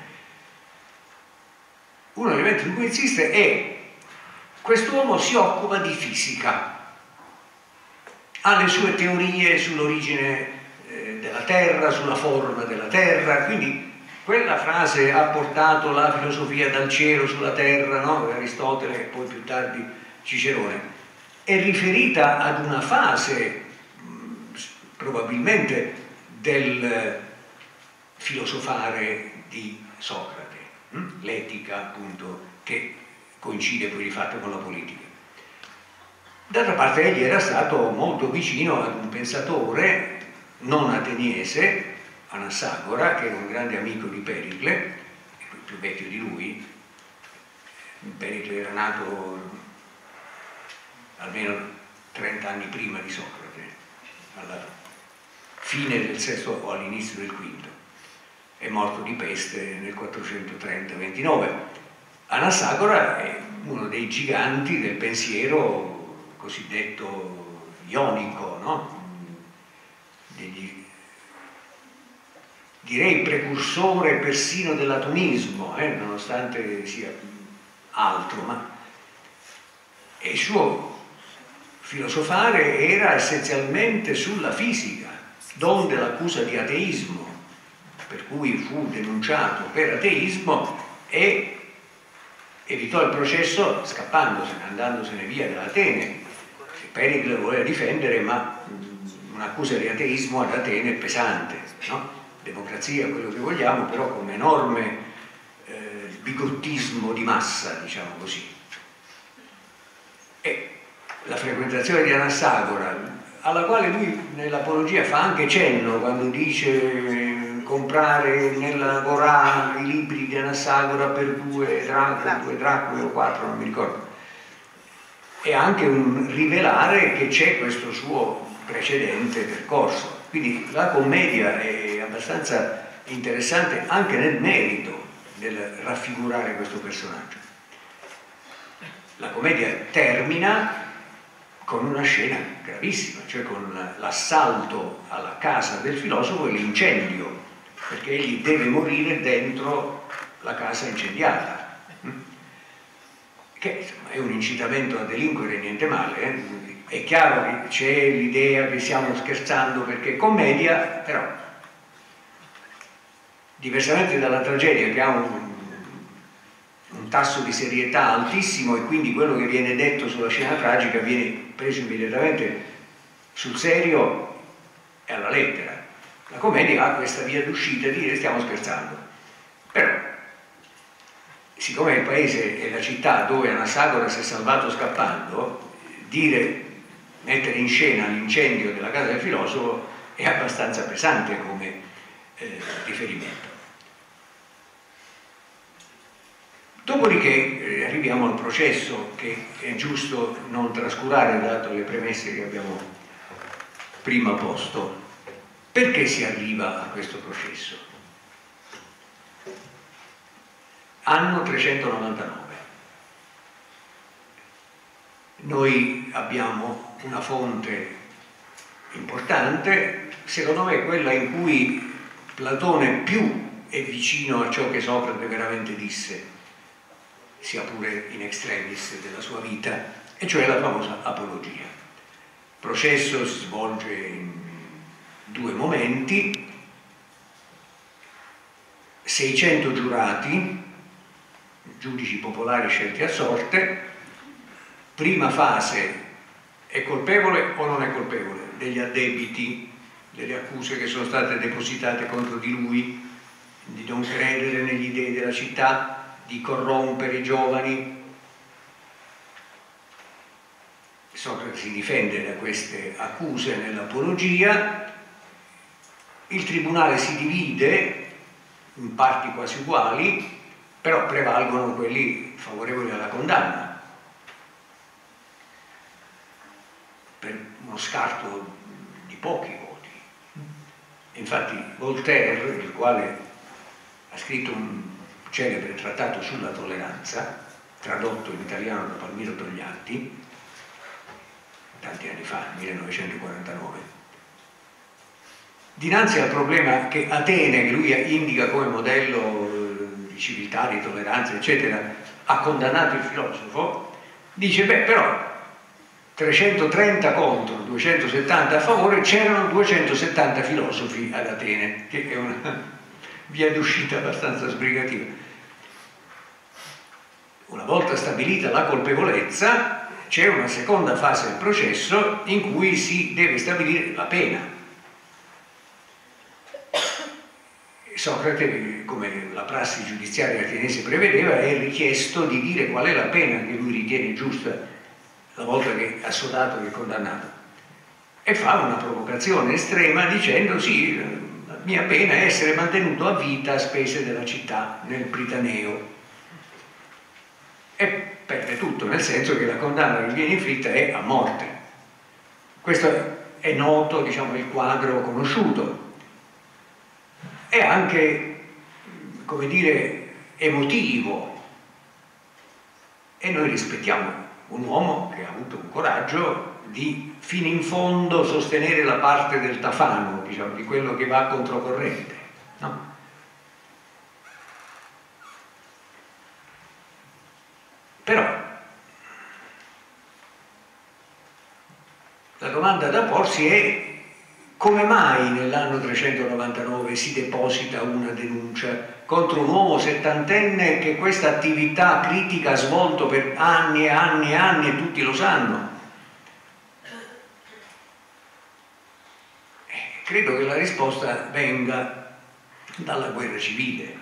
uno degli elementi su cui insiste è: quest'uomo si occupa di fisica, ha le sue teorie sull'origine della Terra, sulla forma della Terra, quindi quella frase ha portato la filosofia dal cielo sulla Terra, no? Aristotele e poi più tardi Cicerone, è riferita ad una fase probabilmente del filosofare di Socrate, l'etica appunto, che coincide poi di fatto con la politica. D'altra parte egli era stato molto vicino ad un pensatore non ateniese, Anassagora, che era un grande amico di Pericle, più vecchio di lui. Pericle era nato almeno 30 anni prima di Socrate, alla fine del VI o all'inizio del V. È morto di peste nel 430-29. Anassagora è uno dei giganti del pensiero cosiddetto ionico, no? Direi precursore persino dell'atomismo, nonostante sia altro, ma il suo filosofare era essenzialmente sulla fisica, donde l'accusa di ateismo, per cui fu denunciato per ateismo e evitò il processo scappandosene, andandosene via da Atene. Pericle lo voleva difendere, ma un'accusa di ateismo ad Atene è pesante, no? Democrazia, quello che vogliamo, però con enorme bigottismo di massa, diciamo così. E la frequentazione di Anassagora, alla quale lui nell'Apologia fa anche cenno quando dice comprare nella Gorà i libri di Anassagora per due dracme o 4, non mi ricordo, e anche un rivelare che c'è questo suo precedente percorso. Quindi la commedia è abbastanza interessante anche nel merito del raffigurare questo personaggio. La commedia termina con una scena gravissima, cioè con l'assalto alla casa del filosofo e l'incendio, perché egli deve morire dentro la casa incendiata, che insomma, è un incitamento a delinquere, niente male. È chiaro che c'è l'idea che stiamo scherzando perché è commedia, però diversamente dalla tragedia, che ha un tasso di serietà altissimo, e quindi quello che viene detto sulla scena tragica viene preso immediatamente sul serio e alla lettera. La commedia ha questa via d'uscita di dire stiamo scherzando, però siccome il paese è la città dove Anassagora si è salvato scappando, mettere in scena l'incendio della casa del filosofo è abbastanza pesante come riferimento. Dopodiché arriviamo al processo, che è giusto non trascurare dato le premesse che abbiamo prima posto. Perché si arriva a questo processo? Anno 399. Noi abbiamo una fonte importante, secondo me quella in cui Platone più è vicino a ciò che Socrate veramente disse, sia pure in extremis della sua vita, e cioè la famosa apologia. Il processo si svolge in due momenti: 600 giurati, giudici popolari scelti a sorte. Prima fase: è colpevole o non è colpevole degli addebiti, delle accuse che sono state depositate contro di lui, di non credere negli dei della città, di corrompere i giovani. Socrate si difende da queste accuse nell'apologia. Il tribunale si divide in parti quasi uguali, però prevalgono quelli favorevoli alla condanna, per uno scarto di pochi voti. Infatti Voltaire, il quale ha scritto un celebre trattato sulla tolleranza, tradotto in italiano da Palmiro Togliatti, tanti anni fa, nel 1949, dinanzi al problema che Atene, che lui indica come modello di civiltà, di tolleranza, eccetera, ha condannato il filosofo, dice: beh, però 330 contro, 270 a favore, c'erano 270 filosofi ad Atene, che è una via d'uscita abbastanza sbrigativa. Una volta stabilita la colpevolezza, c'è una seconda fase del processo in cui si deve stabilire la pena. Socrate, come la prassi giudiziaria ateniese prevedeva, è richiesto di dire qual è la pena che lui ritiene giusta la volta che è assodato, che è condannato, e fa una provocazione estrema dicendo: sì, la mia pena è essere mantenuto a vita a spese della città nel Pritaneo. E perde tutto, nel senso che la condanna che viene inflitta è a morte. Questo è noto, diciamo, il quadro conosciuto. È anche, come dire, emotivo, e noi rispettiamo un uomo che ha avuto un coraggio di fino in fondo sostenere la parte del tafano, diciamo, di quello che va controcorrente, no? Però la domanda da porsi è: come mai nell'anno 399 si deposita una denuncia contro un uomo settantenne che questa attività critica ha svolto per anni e anni e anni, e tutti lo sanno? Credo che la risposta venga dalla guerra civile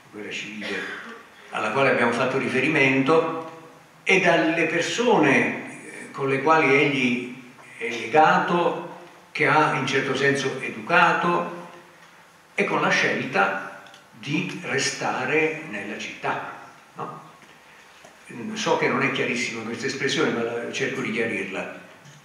alla quale abbiamo fatto riferimento, e dalle persone con le quali egli è legato, che ha in certo senso educato, e con la scelta di restare nella città, no? So che non è chiarissima questa espressione, ma cerco di chiarirla.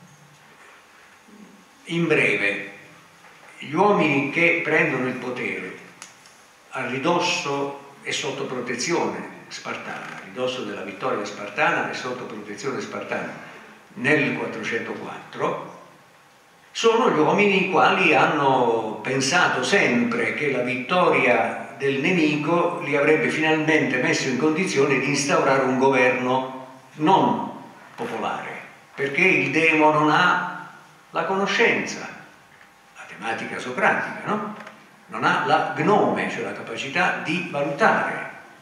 In breve, gli uomini che prendono il potere a ridosso e sotto protezione spartana, a ridosso della vittoria spartana e sotto protezione spartana nel 404, sono gli uomini i quali hanno pensato sempre che la vittoria del nemico li avrebbe finalmente messo in condizione di instaurare un governo non popolare, perché il demo non ha la conoscenza, la tematica socratica, no? Non ha la gnome, cioè la capacità di valutare.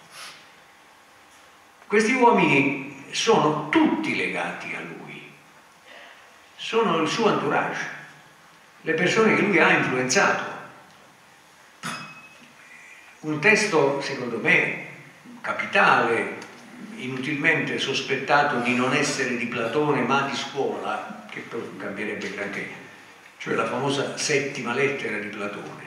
Questi uomini sono tutti legati a lui, sono il suo entourage, le persone che lui ha influenzato. Un testo, secondo me, capitale, inutilmente sospettato di non essere di Platone ma di scuola, che poi non cambierebbe granché, cioè la famosa settima lettera di Platone,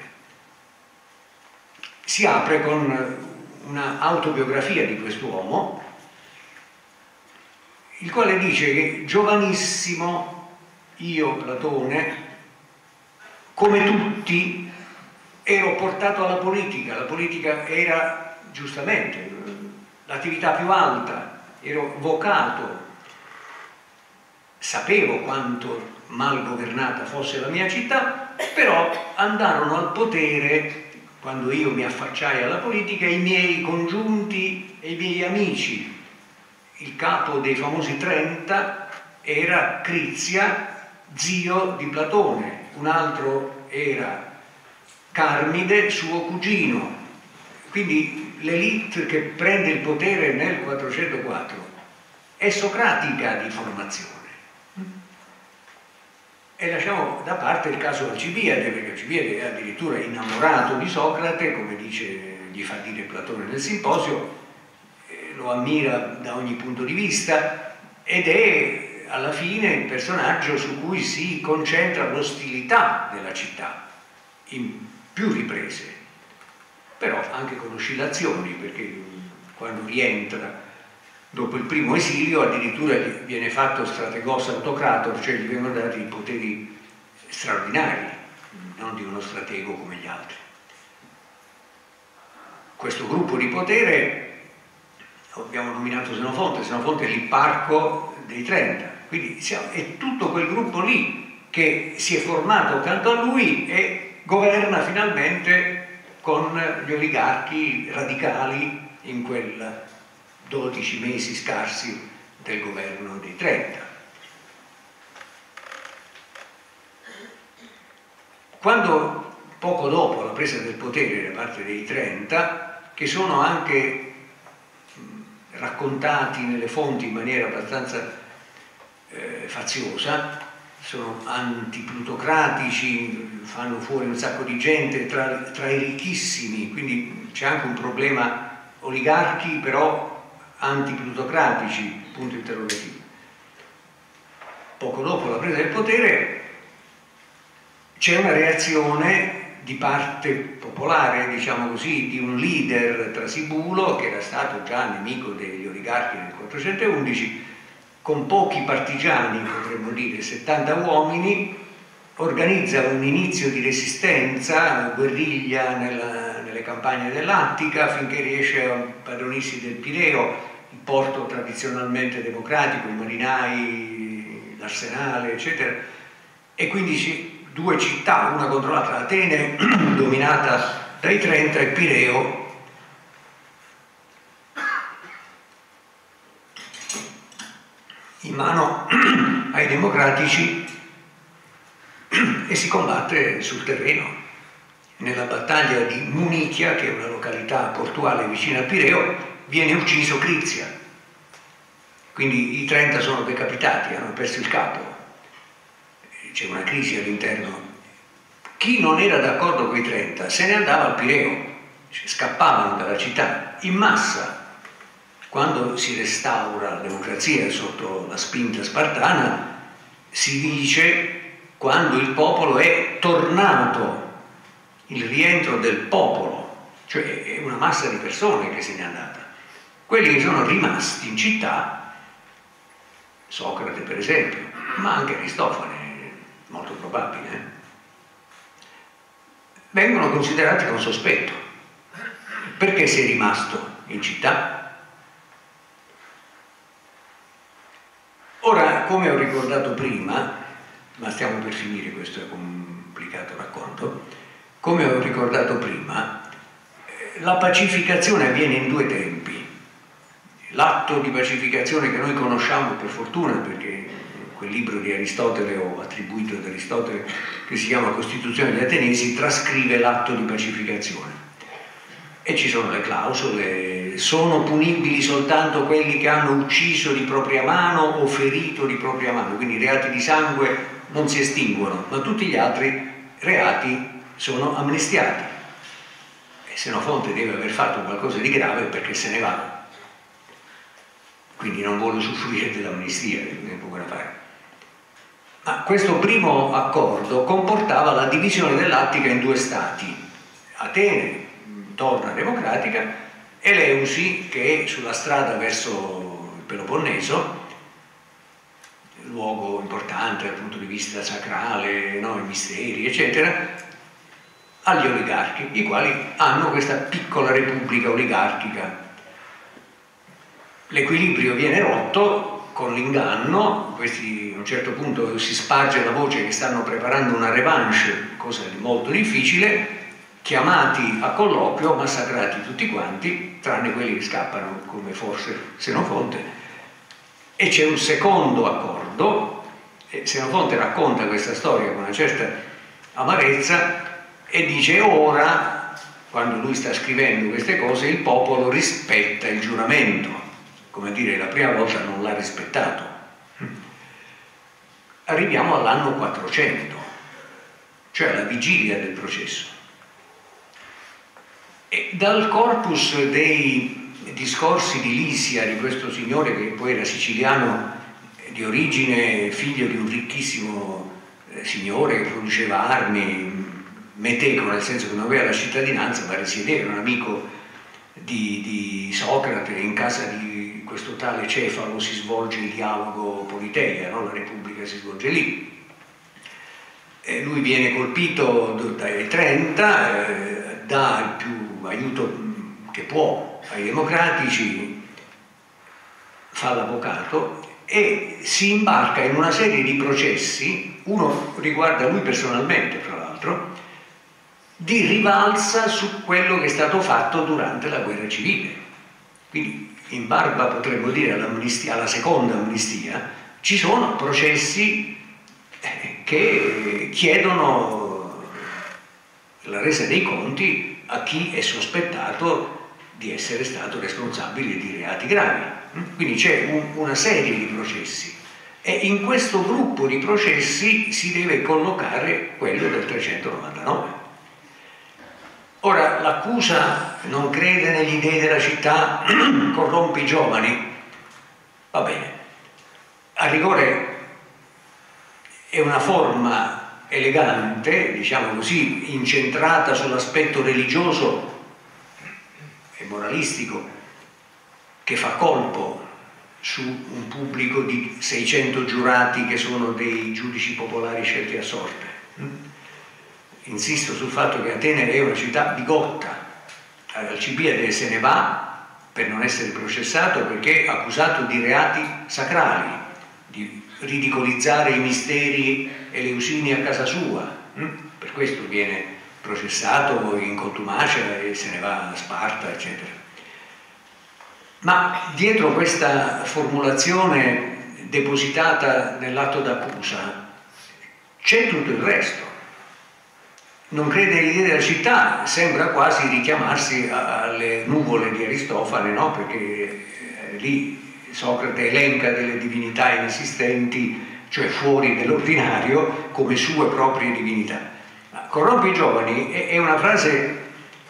si apre con una autobiografia di quest'uomo, il quale dice che giovanissimo io, Platone, come tutti, ero portato alla politica. La politica era giustamente l'attività più alta, ero vocato, sapevo quanto mal governata fosse la mia città, però andarono al potere, quando io mi affacciai alla politica, i miei congiunti e i miei amici. Il capo dei famosi 30 era Crizia, zio di Platone, un altro era Carmide, suo cugino. Quindi l'elite che prende il potere nel 404 è socratica di formazione. E lasciamo da parte il caso Alcibiade, perché Alcibiade è addirittura innamorato di Socrate, come gli fa dire Platone nel Simposio, lo ammira da ogni punto di vista ed è alla fine il personaggio su cui si concentra l'ostilità della città in più riprese, però anche con oscillazioni, perché quando rientra dopo il primo esilio addirittura gli viene fatto strategos autocrator, cioè gli vengono dati poteri straordinari, non di uno stratego come gli altri. Questo gruppo di potere abbiamo nominato Senofonte. Senofonte è l'ipparco dei 30, quindi è tutto quel gruppo lì che si è formato accanto a lui e governa finalmente con gli oligarchi radicali in quel 12 mesi scarsi del governo dei 30. Quando, poco dopo la presa del potere da parte dei 30, che sono anche raccontati nelle fonti in maniera abbastanza faziosa, sono antiplutocratici, fanno fuori un sacco di gente tra i ricchissimi, quindi c'è anche un problema oligarchi però antiplutocratici, punto interrogativo. Poco dopo la presa del potere c'è una reazione di parte popolare, diciamo così, di un leader Trasibulo che era stato già nemico degli oligarchi nel 411, con pochi partigiani, potremmo dire 70 uomini, organizza un inizio di resistenza, guerriglia nelle campagne dell'Attica finché riesce a padronirsi del Pireo, il porto tradizionalmente democratico, i marinai, l'arsenale, eccetera, e quindi due città, una contro l'altra, Atene dominata dai 30 e Pireo in mano ai democratici, e si combatte sul terreno. Nella battaglia di Munichia, che è una località portuale vicina a Pireo, viene ucciso Crizia, quindi i 30 sono decapitati, hanno perso il capo. C'è una crisi all'interno. Chi non era d'accordo con i 30 se ne andava al Pireo, scappavano dalla città in massa. Quando si restaura la democrazia sotto la spinta spartana, si dice quando il popolo è tornato, il rientro del popolo, cioè è una massa di persone che se n'è andata. Quelli che sono rimasti in città, Socrate per esempio, ma anche Aristofane, molto probabile, vengono considerati con sospetto. Perché sei rimasto in città? Ora, come ho ricordato prima, ma stiamo per finire questo complicato racconto, come ho ricordato prima, la pacificazione avviene in due tempi. L'atto di pacificazione che noi conosciamo per fortuna, perché quel libro di Aristotele ho attribuito ad Aristotele che si chiama Costituzione degli Atenesi, trascrive l'atto di pacificazione e ci sono le clausole. Sono punibili soltanto quelli che hanno ucciso di propria mano o ferito di propria mano, quindi i reati di sangue non si estinguono, ma tutti gli altri reati sono amnistiati. Senofonte deve aver fatto qualcosa di grave perché se ne va, quindi non vuole usufruire dell'amnistia, ne può fare. Ma questo primo accordo comportava la divisione dell'Attica in due stati: Atene, torna democratica, Eleusi, che è sulla strada verso il Peloponneso, luogo importante dal punto di vista sacrale, no? I misteri, eccetera, agli oligarchi, i quali hanno questa piccola repubblica oligarchica. L'equilibrio viene rotto con l'inganno, questi a un certo punto si sparge la voce che stanno preparando una revanche, cosa molto difficile, chiamati a colloquio, massacrati tutti quanti, tranne quelli che scappano, come forse Senofonte, e c'è un secondo accordo. Senofonte racconta questa storia con una certa amarezza e dice: ora, quando lui sta scrivendo queste cose, il popolo rispetta il giuramento, come dire, la prima volta non l'ha rispettato. Arriviamo all'anno 400, cioè alla vigilia del processo. E dal corpus dei discorsi di Lisia, di questo signore che poi era siciliano di origine, figlio di un ricchissimo signore che produceva armi, meteco, nel senso che non aveva la cittadinanza ma risiedeva, era un amico di Socrate, in casa di questo tale Cefalo si svolge il dialogo politeia, no? La Repubblica si svolge lì. E lui viene colpito dai 30, dà il più aiuto che può ai democratici, fa l'avvocato e si imbarca in una serie di processi, uno riguarda lui personalmente fra l'altro, di rivalsa su quello che è stato fatto durante la guerra civile. Quindi in barba, potremmo dire, all'amnistia, alla seconda amnistia, ci sono processi che chiedono la resa dei conti a chi è sospettato di essere stato responsabile di reati gravi. Quindi c'è una serie di processi e in questo gruppo di processi si deve collocare quello del 399. Ora, l'accusa non crede negli dei della città, corrompe i giovani, va bene, a rigore è una forma elegante, diciamo così, incentrata sull'aspetto religioso e moralistico, che fa colpo su un pubblico di 600 giurati che sono dei giudici popolari scelti a sorte. Insisto sul fatto che Atene è una città bigotta. Alcibiade se ne va per non essere processato perché è accusato di reati sacrali, di ridicolizzare i misteri eleusini a casa sua. Per questo viene processato in contumacia e se ne va a Sparta, eccetera. Ma dietro questa formulazione depositata nell'atto d'accusa c'è tutto il resto. Non crede all'idea della città, sembra quasi richiamarsi alle nuvole di Aristofane, no? Perché lì Socrate elenca delle divinità inesistenti, cioè fuori dell'ordinario, come sue proprie divinità. Corrompe i giovani è una frase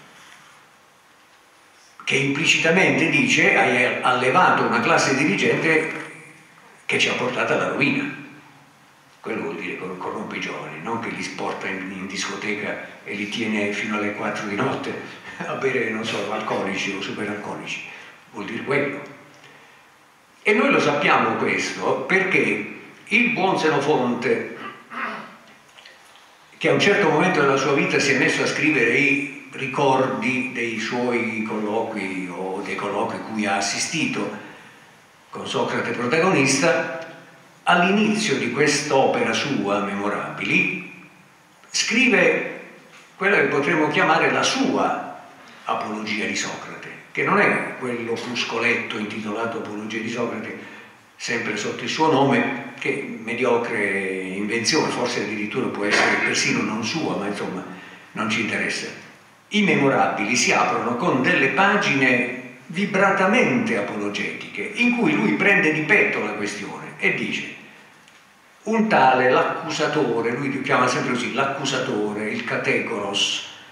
che implicitamente dice: hai allevato una classe dirigente che ci ha portato alla rovina. Quello vuol dire corrompe i giovani, non che li sporta in discoteca e li tiene fino alle 4 di notte a bere, non so, alcolici o superalcolici. Vuol dire quello. E noi lo sappiamo questo perché il buon Senofonte, che a un certo momento della sua vita si è messo a scrivere i ricordi dei suoi colloqui o dei colloqui cui ha assistito con Socrate protagonista, all'inizio di quest'opera sua, Memorabili, scrive quella che potremmo chiamare la sua apologia di Socrate, che non è quell'opuscoletto intitolato Apologia di Socrate, sempre sotto il suo nome, che mediocre invenzione, forse addirittura può essere persino non sua, ma insomma non ci interessa. I Memorabili si aprono con delle pagine vibratamente apologetiche, in cui lui prende di petto la questione e dice: un tale, l'accusatore, lui li chiama sempre così, l'accusatore, il categoros,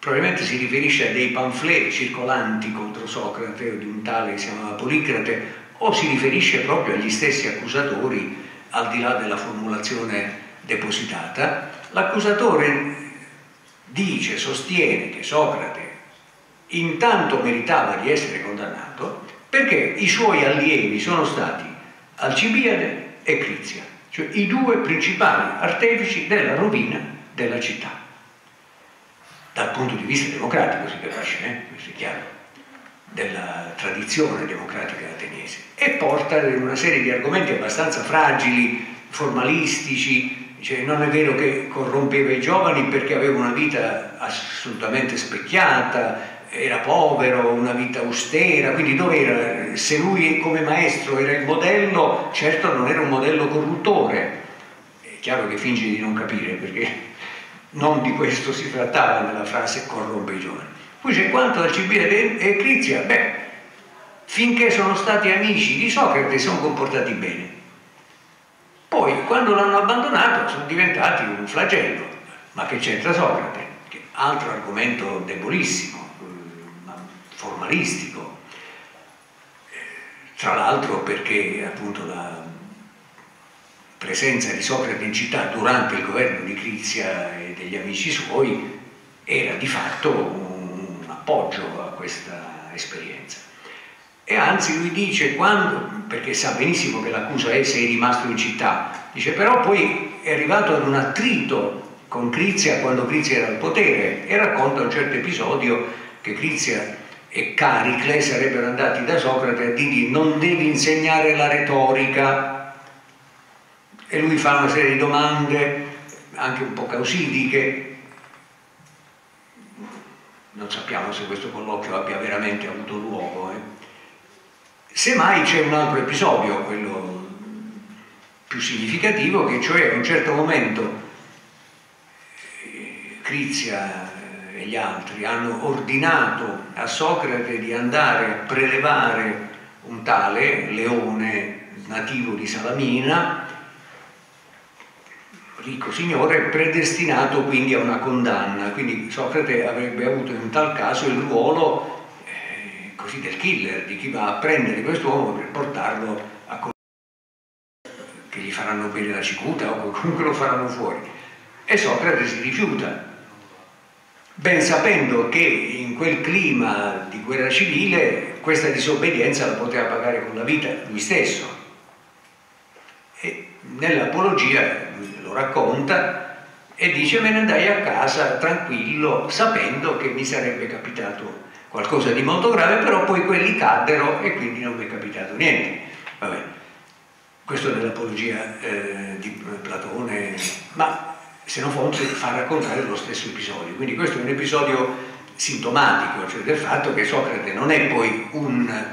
probabilmente si riferisce a dei pamphlet circolanti contro Socrate o di un tale che si chiamava Policrate, o si riferisce proprio agli stessi accusatori, al di là della formulazione depositata. L'accusatore dice, sostiene che Socrate intanto meritava di essere condannato perché i suoi allievi sono stati Alcibiade e Crizia, cioè i due principali artefici della rovina della città. Dal punto di vista democratico si capisce, questo è chiaro, della tradizione democratica ateniese, e porta una serie di argomenti abbastanza fragili, formalistici. Cioè, non è vero che corrompeva i giovani perché aveva una vita assolutamente specchiata, era povero, una vita austera, quindi dove era? Se lui come maestro era il modello, certo non era un modello corruttore. È chiaro che finge di non capire, perché non di questo si trattava nella frase corrompe i giovani. Poi c'è quanto Alcibiade e Crizia, beh, finché sono stati amici di Socrate si sono comportati bene. Poi, quando l'hanno abbandonato, sono diventati un flagello. Ma che c'entra Socrate? Altro argomento debolissimo, formalistico. Tra l'altro perché appunto la presenza di Socrate in città durante il governo di Crizia e degli amici suoi era di fatto un appoggio a questa esperienza. E anzi lui dice, perché sa benissimo che l'accusa è sei rimasto in città, dice però poi è arrivato ad un attrito con Crizia quando Crizia era al potere, e racconta un certo episodio che Crizia e Caricle sarebbero andati da Socrate a dirgli non devi insegnare la retorica, e lui fa una serie di domande anche un po' causidiche. Non sappiamo se questo colloquio abbia veramente avuto luogo. Semmai c'è un altro episodio, quello più significativo, che cioè a un certo momento Crizia e gli altri hanno ordinato a Socrate di andare a prelevare un tale Leone nativo di Salamina, ricco signore, predestinato quindi a una condanna. Quindi Socrate avrebbe avuto in tal caso il ruolo così del killer, di chi va a prendere quest'uomo per portarlo a che gli faranno bere la cicuta o comunque lo faranno fuori. E Socrate si rifiuta, ben sapendo che in quel clima di guerra civile questa disobbedienza la poteva pagare con la vita lui stesso. E nell'apologia lo racconta e dice me ne andai a casa tranquillo sapendo che mi sarebbe capitato qualcosa di molto grave, però poi quelli caddero e quindi non mi è capitato niente. Vabbè, questo nell'apologia di Platone, ma Xenofonte fa raccontare lo stesso episodio. Quindi questo è un episodio sintomatico, cioè del fatto che Socrate non è poi un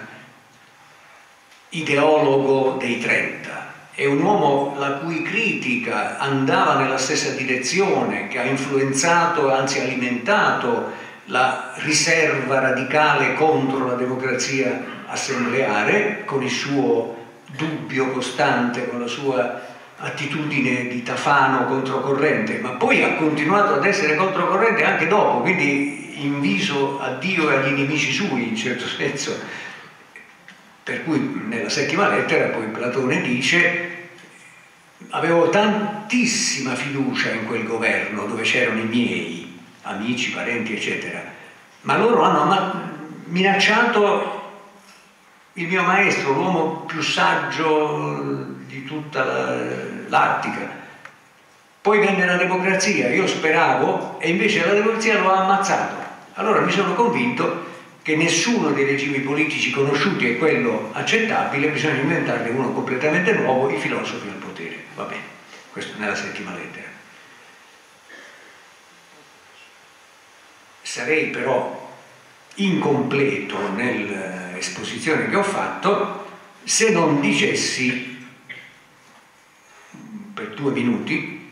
ideologo dei 30, è un uomo la cui critica andava nella stessa direzione, che ha influenzato, anzi alimentato la riserva radicale contro la democrazia assembleare, con il suo dubbio costante, con la sua attitudine di Tafano controcorrente, ma poi ha continuato ad essere controcorrente anche dopo, quindi inviso a Dio e agli nemici sui, in certo senso. Per cui nella settima lettera poi Platone dice avevo tantissima fiducia in quel governo dove c'erano i miei amici, parenti, eccetera, ma loro hanno minacciato il mio maestro, l'uomo più saggio di tutta l'Attica. Poi venne la democrazia, io speravo, e invece la democrazia lo ha ammazzato. Allora mi sono convinto che nessuno dei regimi politici conosciuti è quello accettabile, bisogna inventarne uno completamente nuovo, i filosofi al potere. Va bene, questo nella settima lettera. Sarei però incompleto nell'esposizione che ho fatto se non dicessi per 2 minuti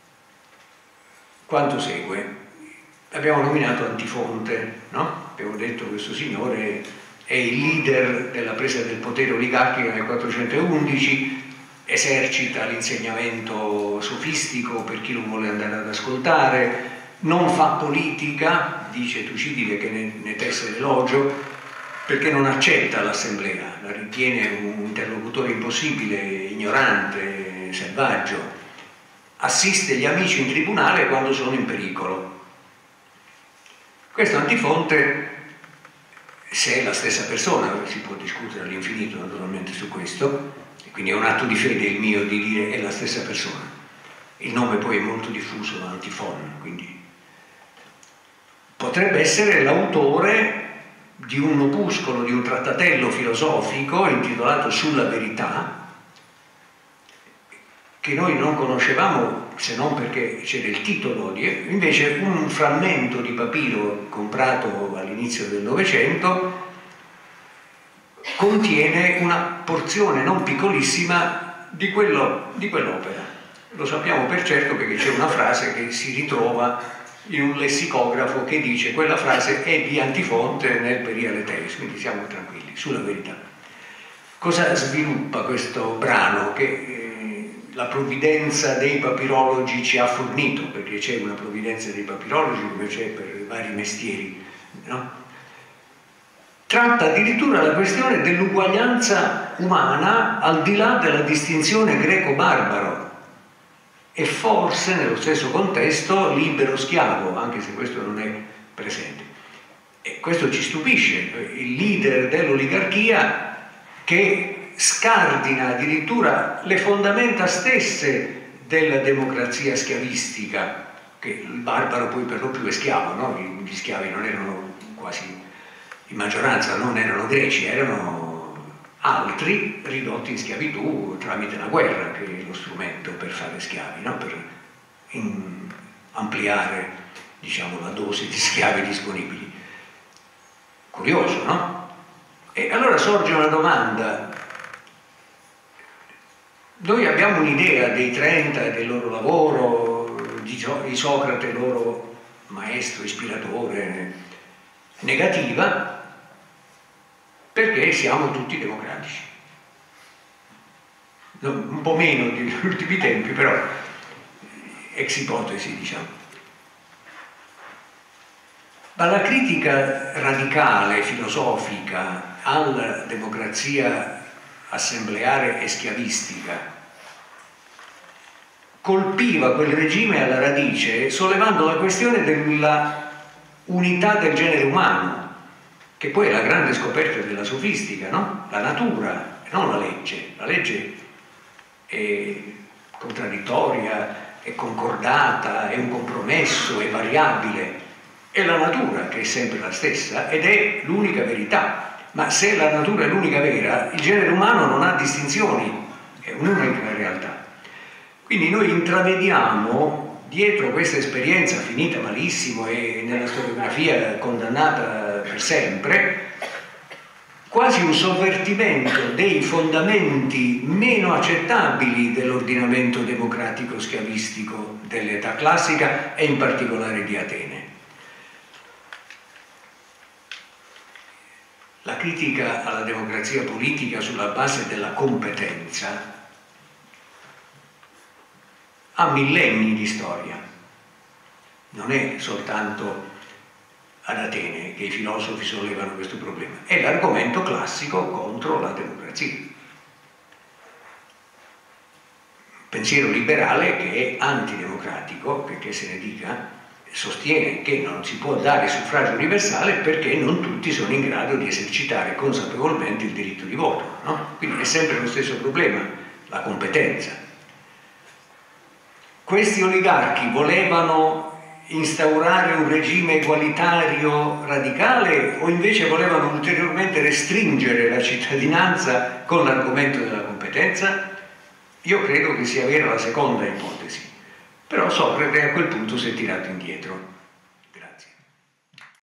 quanto segue. Abbiamo nominato Antifonte, no? Abbiamo detto che questo signore è il leader della presa del potere oligarchica nel 411, esercita l'insegnamento sofistico per chi lo vuole andare ad ascoltare, non fa politica, dice Tucidide che ne tesse l'elogio, perché non accetta l'assemblea, la ritiene un interlocutore impossibile, ignorante, selvaggio. Assiste gli amici in tribunale quando sono in pericolo. Questo Antifonte, se è la stessa persona, si può discutere all'infinito naturalmente su questo, e quindi è un atto di fede il mio di dire è la stessa persona. Il nome poi è molto diffuso, Antifon, quindi potrebbe essere l'autore di un opuscolo, di un trattatello filosofico intitolato Sulla verità, che noi non conoscevamo se non perché c'era il titolo, invece un frammento di papiro comprato all'inizio del Novecento contiene una porzione non piccolissima di quell'opera. Lo sappiamo per certo perché c'è una frase che si ritrova in un lessicografo che dice quella frase è di Antifonte nel Periale Teis, quindi siamo tranquilli, Sulla verità. Cosa sviluppa questo brano che la provvidenza dei papirologi ci ha fornito, perché c'è una provvidenza dei papirologi come c'è per vari mestieri, no? Tratta addirittura la questione dell'uguaglianza umana al di là della distinzione greco-barbaro e forse nello stesso contesto libero-schiavo, anche se questo non è presente. E questo ci stupisce, il leader dell'oligarchia che scardina addirittura le fondamenta stesse della democrazia schiavistica, che il barbaro poi per lo più è schiavo, no? Gli schiavi non erano quasi, in maggioranza non erano greci, erano altri ridotti in schiavitù tramite la guerra, che è lo strumento per fare schiavi, no? Per ampliare, diciamo, la dose di schiavi disponibili. Curioso, no? E allora sorge una domanda. Noi abbiamo un'idea dei 30 e del loro lavoro, di Socrate, loro maestro, ispiratore, negativa, perché siamo tutti democratici. Un po' meno degli ultimi tempi, però ex ipotesi, diciamo. Ma la critica radicale, filosofica, alla democrazia assembleare e schiavistica colpiva quel regime alla radice, sollevando la questione della unità del genere umano, che poi è la grande scoperta della sofistica, no? La natura, non la legge. La legge è contraddittoria, è concordata, è un compromesso, è variabile. È la natura che è sempre la stessa ed è l'unica verità. Ma se la natura è l'unica vera, il genere umano non ha distinzioni, è un'unica realtà. Quindi noi intravediamo dietro questa esperienza finita malissimo e nella storiografia condannata per sempre, quasi un sovvertimento dei fondamenti meno accettabili dell'ordinamento democratico schiavistico dell'età classica e in particolare di Atene. La critica alla democrazia politica sulla base della competenza ha millenni di storia. Non è soltanto ad Atene che i filosofi sollevano questo problema, è l'argomento classico contro la democrazia. Pensiero liberale che è antidemocratico, perché se ne dica, sostiene che non si può dare suffragio universale perché non tutti sono in grado di esercitare consapevolmente il diritto di voto, no? Quindi è sempre lo stesso problema, la competenza. Questi oligarchi volevano instaurare un regime egualitario radicale o invece volevano ulteriormente restringere la cittadinanza con l'argomento della competenza? Io credo che sia vera la seconda ipotesi, però Socrate a quel punto si è tirato indietro.